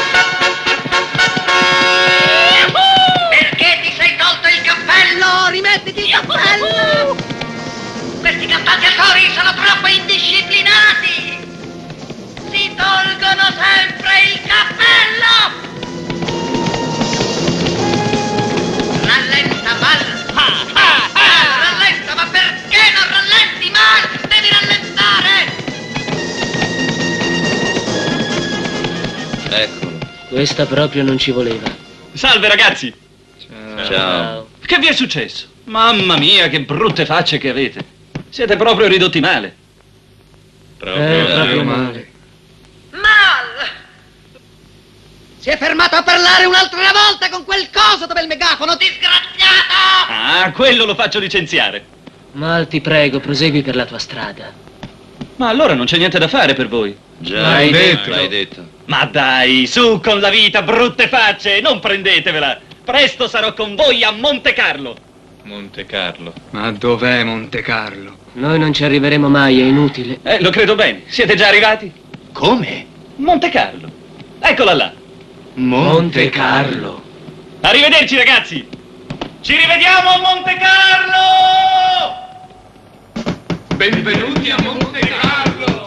Perché ti sei tolto il cappello? Rimettiti il cappello! Questi campaggiatori sono troppo indisciplinati! Si tolgono sempre il cappello! Rallenta, Mal! Rallenta, ma perché non rallenti, Mal? Devi rallentare! Eccolo. Questa proprio non ci voleva. Salve ragazzi! Ciao. Che vi è successo? Mamma mia, che brutte facce che avete. Siete proprio ridotti male. Proprio male. Mal! Si è fermato a parlare un'altra volta con quel coso dove il megafono, disgraziato! Ah, quello lo faccio licenziare. Mal, ti prego, prosegui per la tua strada. Ma allora non c'è niente da fare per voi. Già, L'hai detto. l'hai detto. Ma dai, su con la vita, brutte facce, non prendetevela. Presto sarò con voi a Monte Carlo. Monte Carlo. Ma dov'è Monte Carlo? Noi non ci arriveremo mai, è inutile. Lo credo bene. Siete già arrivati? Come? Monte Carlo. Eccola là. Monte Carlo. Arrivederci ragazzi. Ci rivediamo a Monte Carlo! Benvenuti a Monte Carlo.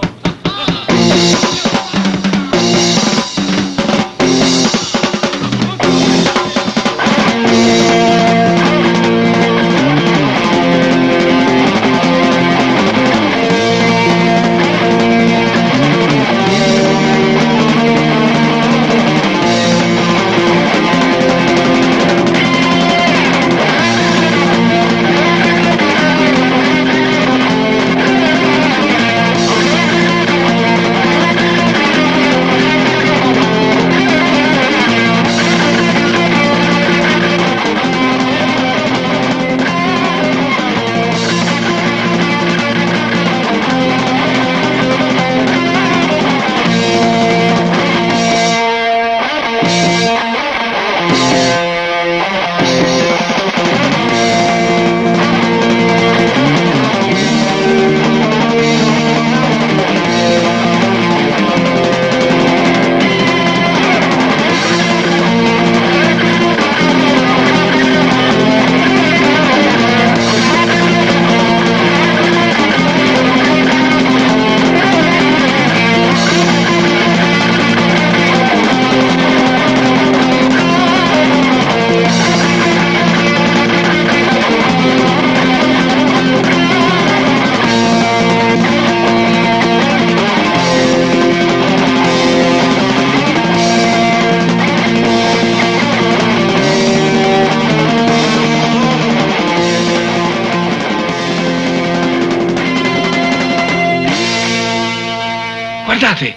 Guardate!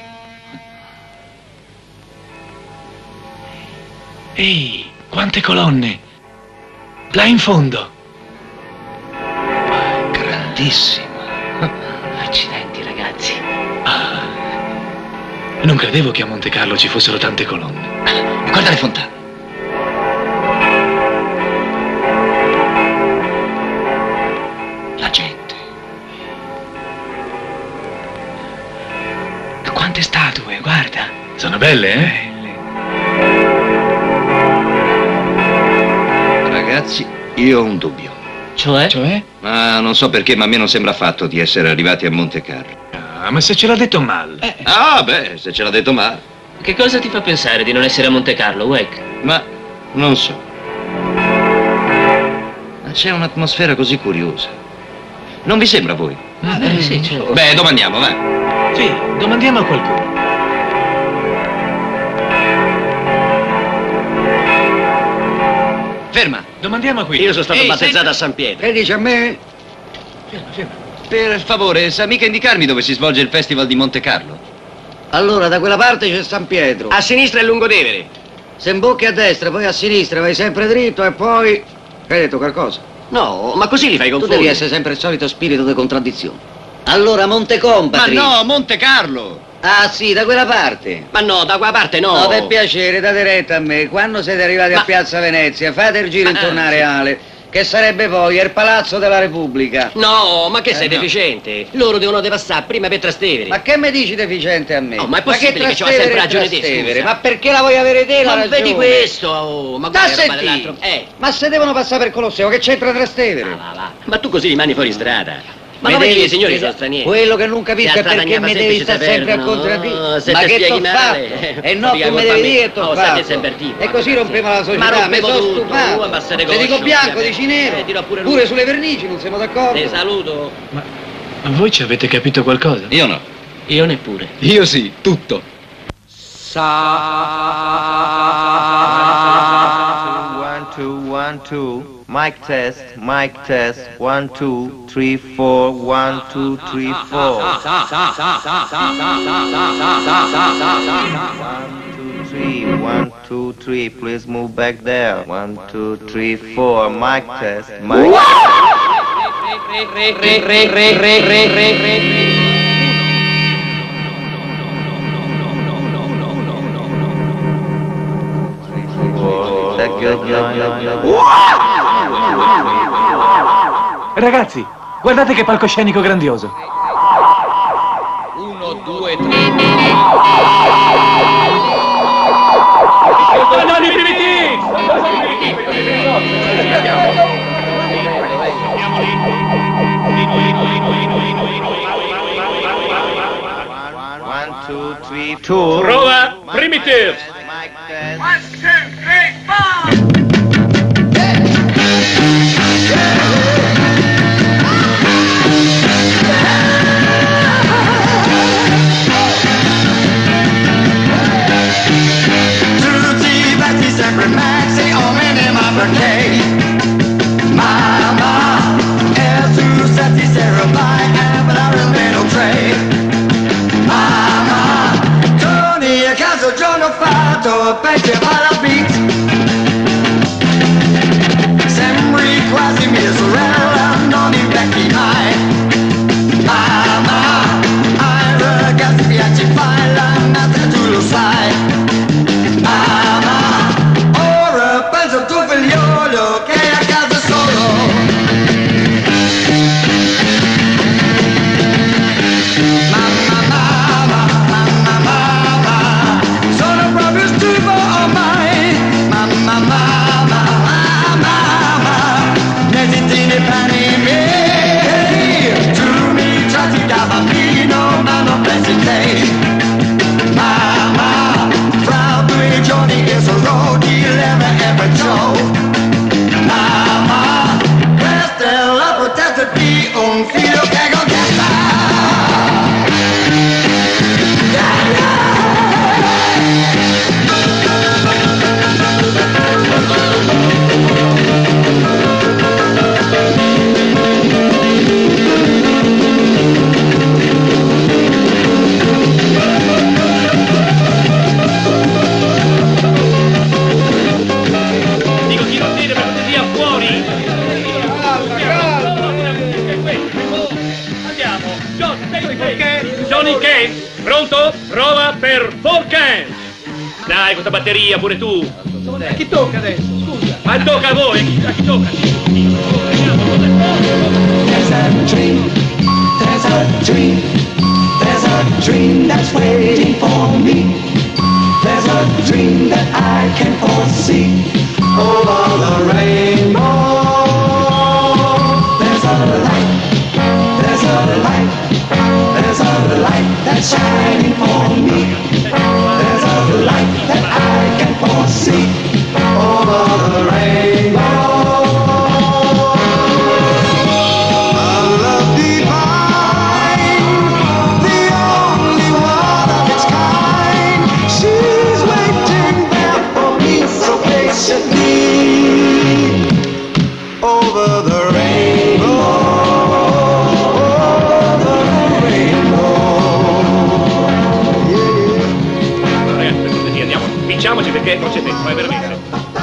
Ehi, quante colonne! Là in fondo! Grandissimo! Accidenti, ragazzi. Non credevo che a Monte Carlo ci fossero tante colonne. Guarda le fontane! La gente! Quante statue, guarda! Sono belle, eh? Ragazzi, io ho un dubbio. Cioè? Ma non so perché, ma a me non sembra affatto di essere arrivati a Monte Carlo. Ah, ma se ce l'ha detto Mal. Se ce l'ha detto Mal. Che cosa ti fa pensare di non essere a Monte Carlo, Weck? Ma non so. Ma c'è un'atmosfera così curiosa. Non vi sembra a voi? Sì, certo. Beh, domandiamo, va. Sì, domandiamo a qualcuno. Ferma. Domandiamo qui. Io sono stato battezzato a San Pietro. Che dice a me? Per favore, sa mica indicarmi dove si svolge il festival di Monte Carlo? Allora, da quella parte c'è San Pietro. A sinistra è Lungodevere. Se imbocchi a destra, poi a sinistra, vai sempre dritto e poi... Hai detto qualcosa? No, ma così li fai Tu confondere. devi essere sempre il solito spirito di contraddizione. Allora, Monte Compatri. Ma no, Monte Carlo! Ah sì, da quella parte. Ma no, da quella parte no. No, per piacere, date retta a me. Quando siete arrivati a Piazza Venezia, fate il giro intorno a Reale, Che sarebbe poi il Palazzo della Repubblica. No, ma che sei no. deficiente? Loro devono devassare prima per Trastevere. Ma che mi dici deficiente a me? Oh, ma è possibile che ci ho sempre ragione te, scusa. Ma perché la vuoi avere te la Ma ragione? vedi questo, oh, ma guarda la roba dell'altro. Ma se devono passare per Colosseo, che c'entra Trastevere? Ma tu così rimani fuori strada. Ma Mi come devi dire, signori spiegare- sono stranieri? Quello che non capisco Se è perché Attagliava mi devi semplice stare se sempre a perdono. contraddire. Se Ma ti che spieghi t'ho male, fatto? non No, dica tu mi colpa devi mia. dire che t'ho Oh, fatto. sai, sei invertito, E così rompeva la Ma società, mi rompevo sono tutto, stufato. abbassate Se dico coscio, bianco, vabbè. dici nero. Dirò pure lui. Pure sulle vernici non siamo d'accordo. Ti saluto. Ma voi ci avete capito qualcosa? Io no. Io neppure. Io sì, tutto. 1, 2, 1, 2. Mic test, 1, 2, 3, 4, 1, 2, 3, 4. 1, 2, 3, please move back there. 1, 2, 3, 4. Mic test, mic. Ragazzi, guardate che palcoscenico grandioso. 1, 2, 3. Soldati primitivi! 1, 2, 3, 2. Prova primitive. 1, 2, 3, 4! Separate maxi on in my brigade. Mama, L2 seti Serabai, but I remain trade. Mama, Tony, a caso giorno fatto, peggio alla beat. Sembri quasi mia sorella, non i vecchi mai. Mama, ai ragazzi piace fai la natura, tu lo sai. Tu figliolo che è a casa solo. Mamma, sono proprio stufo ormai. Mamma, nei zittini panni miei. Tu mi tratti da bambino ma non pensi in te. Mamma, fra 2 giorni io sarò di leve e perciò. Mamma, questa è la protesta di un figlio che contesta. Dico chi non viene per via fuori. Andiamo. Johnny Case, pronto? Prova per Falcons. Dai, questa batteria pure tu. A chi tocca adesso? Scusa. Ma tocca a voi, a chi tocca? There's a dream, there's a dream, there's a dream that's waiting for me. There's a dream that I can foresee over the rainbow. There's a light, there's a light, there's a light that's shining for me. There's a light that I can foresee over the rainbow. Over the rainbow, over the rainbow. Ragazzi, per cortesia, andiamo. Vinciamoci perché non c'è tempo, è veramente.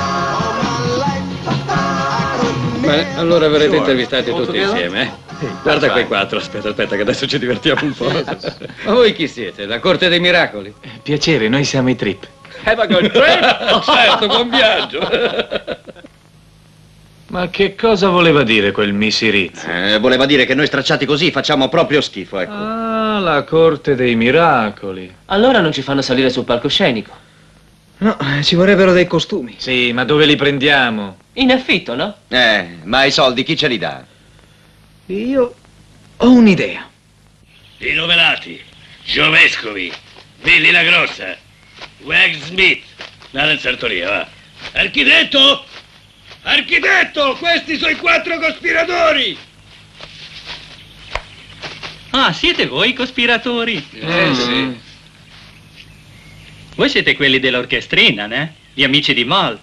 Bene, allora verrete intervistati tutti insieme, eh? Guarda quei 4, aspetta, che adesso ci divertiamo un po'. Ma voi chi siete? La Corte dei Miracoli? Piacere, noi siamo i Trip. Have a good trip? Certo, buon viaggio. Ma che cosa voleva dire quel Misirizzi? Voleva dire che noi stracciati così facciamo proprio schifo, ecco. Ah, la corte dei miracoli. Allora non ci fanno salire sul palcoscenico. No, ci vorrebbero dei costumi. Sì, ma dove li prendiamo? In affitto, no? Ma i soldi chi ce li dà? Io ho un'idea. I Novelati, Giovescovi, Villi la Grossa, Wag Smith. Nada in sartoria, va. Architetto! Architetto! Questi sono i 4 cospiratori! Ah, siete voi i cospiratori? Sì. Voi siete quelli dell'orchestrina, né? Gli amici di Mal.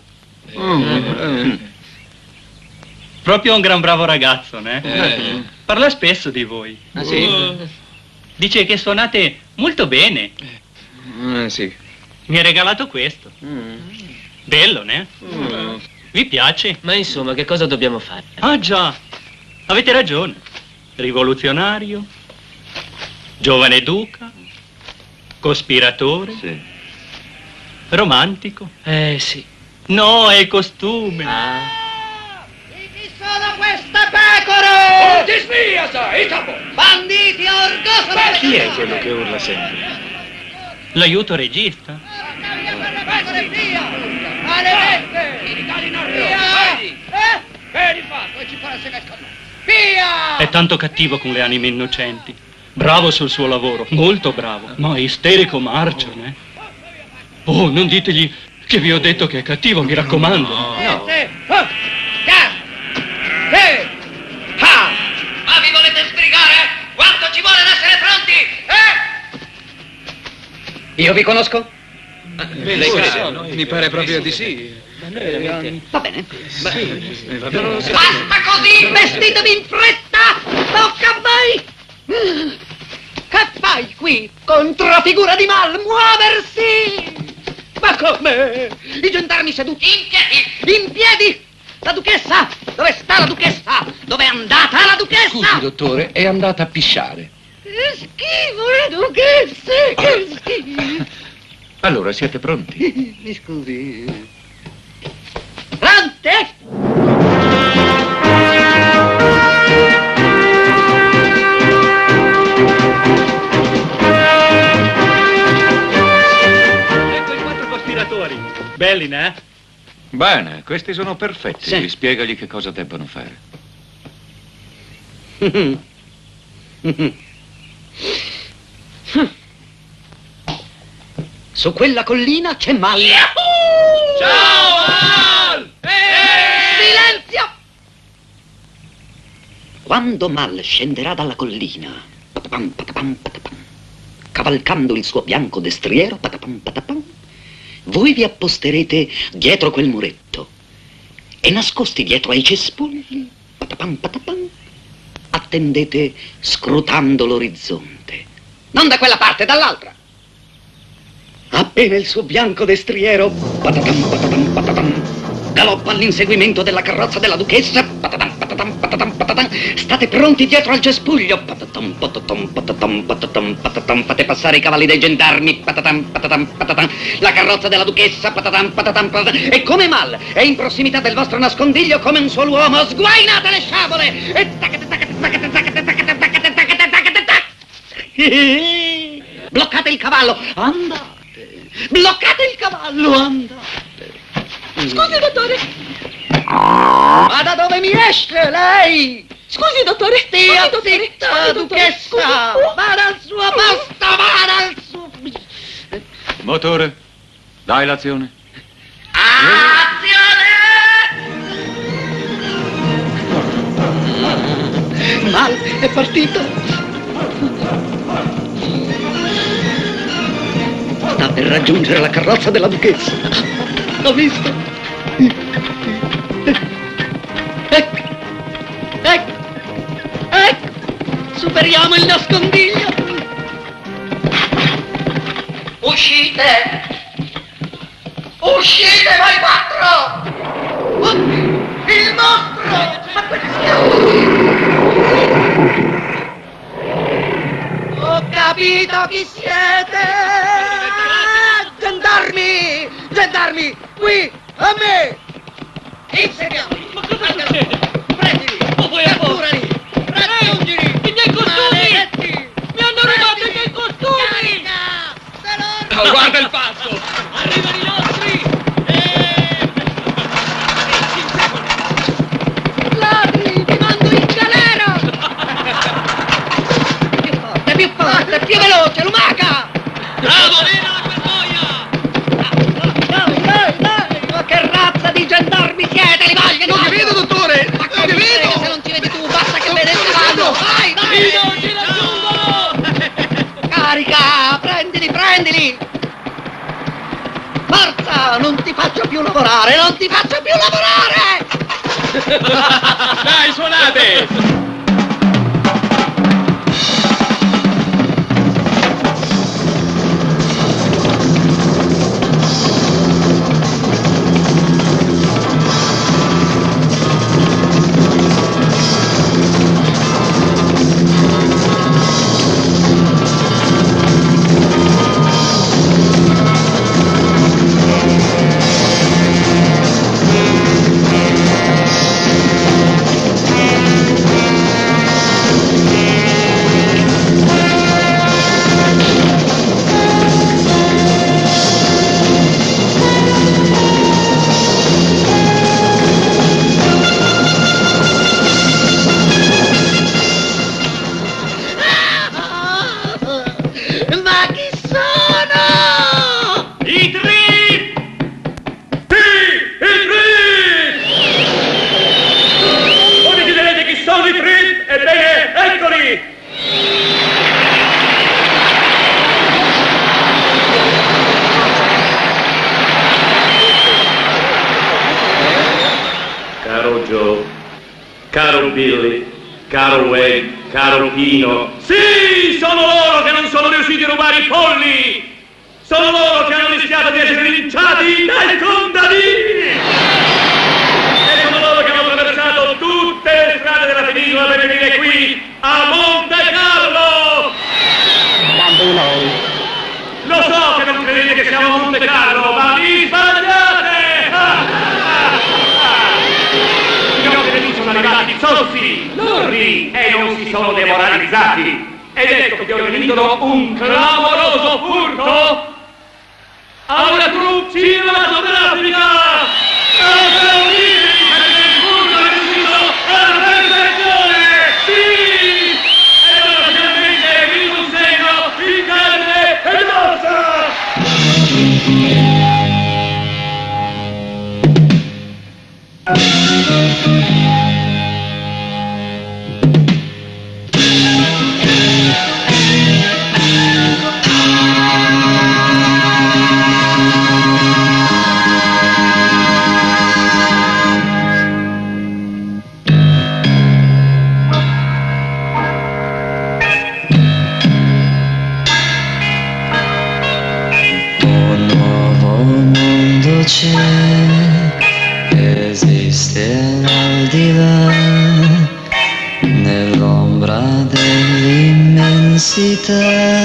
Proprio un gran bravo ragazzo, né? Parla spesso di voi. Ah, sì? Dice che suonate molto bene. Sì. Mi ha regalato questo. Bello, né? Vi piace? Ma insomma, che cosa dobbiamo fare? Ah già, avete ragione. Rivoluzionario, giovane duca, cospiratore, romantico. Sì. No, è il costume. Chi sono queste pecore? Ti svia, sai, capo! Banditi orgogliosi! Chi è quello che urla sempre? L'aiuto regista? Pecore via! Maledette! Via! Vedi fatto! E ci farà se cascano! Via! È tanto cattivo con le anime innocenti. Bravo sul suo lavoro, molto bravo. Ma isterico marcio, né? Oh, non ditegli che vi ho detto che è cattivo, mi raccomando. Ma vi volete sbrigare? Quanto ci vuole ad essere pronti? Io vi conosco? Lei crede? Mi pare proprio di sì. Va bene. Basta così, vestitevi in fretta! Tocca a voi! Che fai qui? Controfigura di Mal, muoversi! Ma come? I gendarmi seduti in piedi! In piedi! La duchessa! Dove sta la duchessa? Dove è andata la duchessa? Scusi, dottore, è andata a pisciare. Che schifo le duchesse! Che schifo! Allora, siete pronti? Mi scusi. Pronte? Ecco i 4 cospiratori. Belli, né? Bene, questi sono perfetti. Sì. Spiegagli che cosa debbono fare. Su quella collina c'è Mal. Ciao, Mal! Silenzio! Quando Mal scenderà dalla collina, patapam, patapam, patapam, cavalcando il suo bianco destriero, patapam, patapam, voi vi apposterete dietro quel muretto e nascosti dietro ai cespugli, patapam, patapam, attendete scrutando l'orizzonte. Non da quella parte, dall'altra. Appena il suo bianco destriero, patatam, patatam, patatam, galoppa all'inseguimento della carrozza della duchessa, patatam, patatam, patatam, patatam, state pronti dietro al cespuglio, patatam, patatam, patatam, patatam, patatam, fate passare i cavalli dei gendarmi, patatam, patatam, patatam, la carrozza della duchessa, patatam, patatam, patatam, e come Mal è in prossimità del vostro nascondiglio come un solo uomo, sguainate le sciabole, e bloccate il cavallo, andate. Bloccate il cavallo, andate. Scusi, dottore. Ma da dove mi esce lei? Scusi, dottore. Stia Scusi, dottore. zitta, Scusi, dottore. duchessa. Scusi. Vada al suo posto, vada al suo... Motore, dai l'azione. Azione! Mal è partito. Sta per raggiungere la carrozza della duchessa. L'ho visto. Ecco. Ecco. Ecco. Superiamo il nascondiglio. Uscite! Uscite voi 4! Oh, il mostro! Ma quelli ho capito chi siete! Gendarmi! Gendarmi! Qui! A me! Insediamoci! Prendili! Catturali! Raggiungili! I miei costumi! Mi hanno rubato i miei costumi! Oh, guarda il passo! Arrivano i nostri! Ladri! Ti mando in galera! Più forte, più veloce, lumaca! Bravo, Lino, per boia! Dai! Ma che razza di gendarmi siete, li voglio! Non ti vedo, dottore! Ma non ti vedo! Se non ti vedi tu, basta che vede il cavallo! Vai, vai! Lino, ci raggiungono! Carica! Prendili! Forza! Non ti faccio più lavorare! Dai, suonate! Caro Joe, caro Billy, caro Wade, caro Pino. Sì, sono loro che non sono riusciti a rubare i polli! Sono loro che hanno rischiato di essere linciati dai contadini! E sono loro che hanno attraversato tutte le strade della penisola per venire qui, a Monte Carlo! Lo so che non credete che siamo a Monte Carlo, ma vi sbagliate! Sono arrivati zozzi, lurri e non si sono demoralizzati. Ed ecco che organizzano un clamoroso furto a una troupe cinematografica. Applaudite il furto è riuscito alla perfezione! Sì! E ora finalmente vi consegno in carne ed ossa! Esiste al di là, nell'ombra dell'immensità.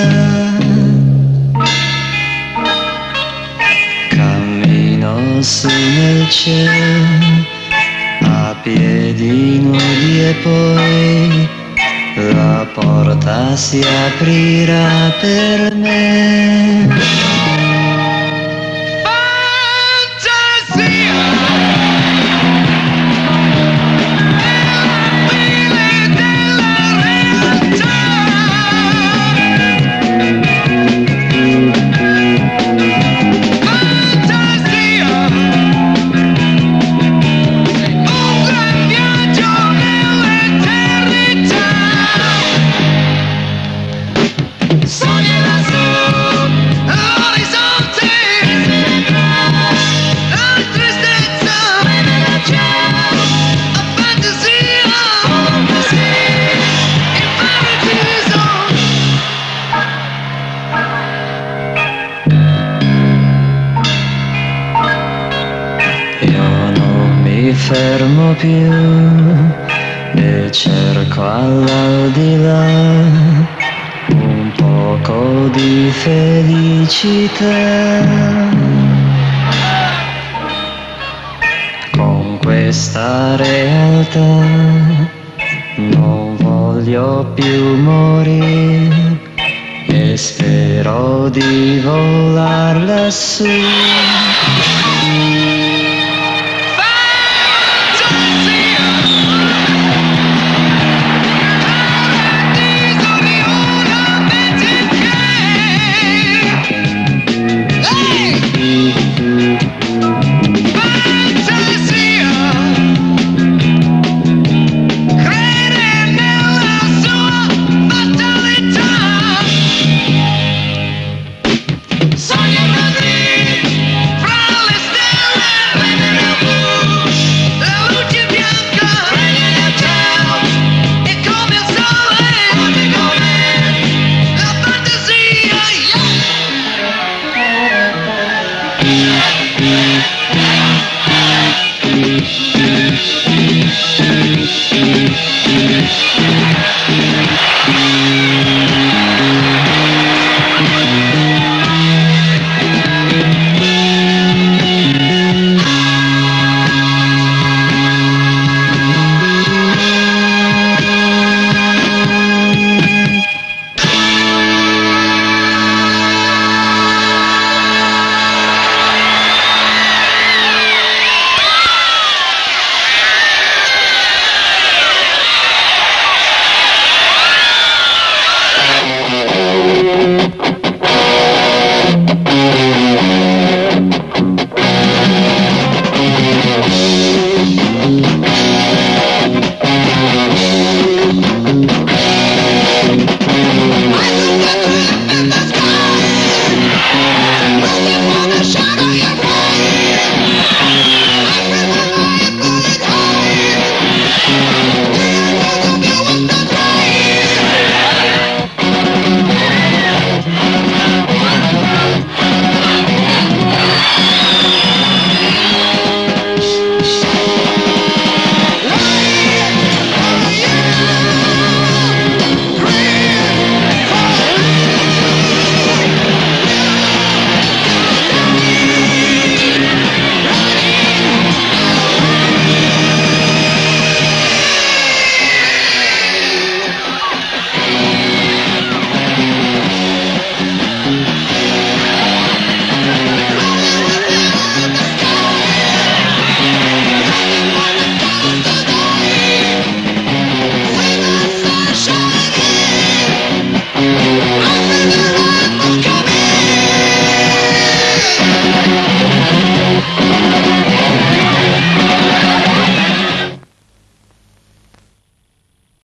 Cammino su nel cielo, a piedi nudi e poi la porta si aprirà per me. Fermo più e cerco all'aldilà un poco di felicità. Con questo questa realtà, non voglio più morire e spero di volar lassù.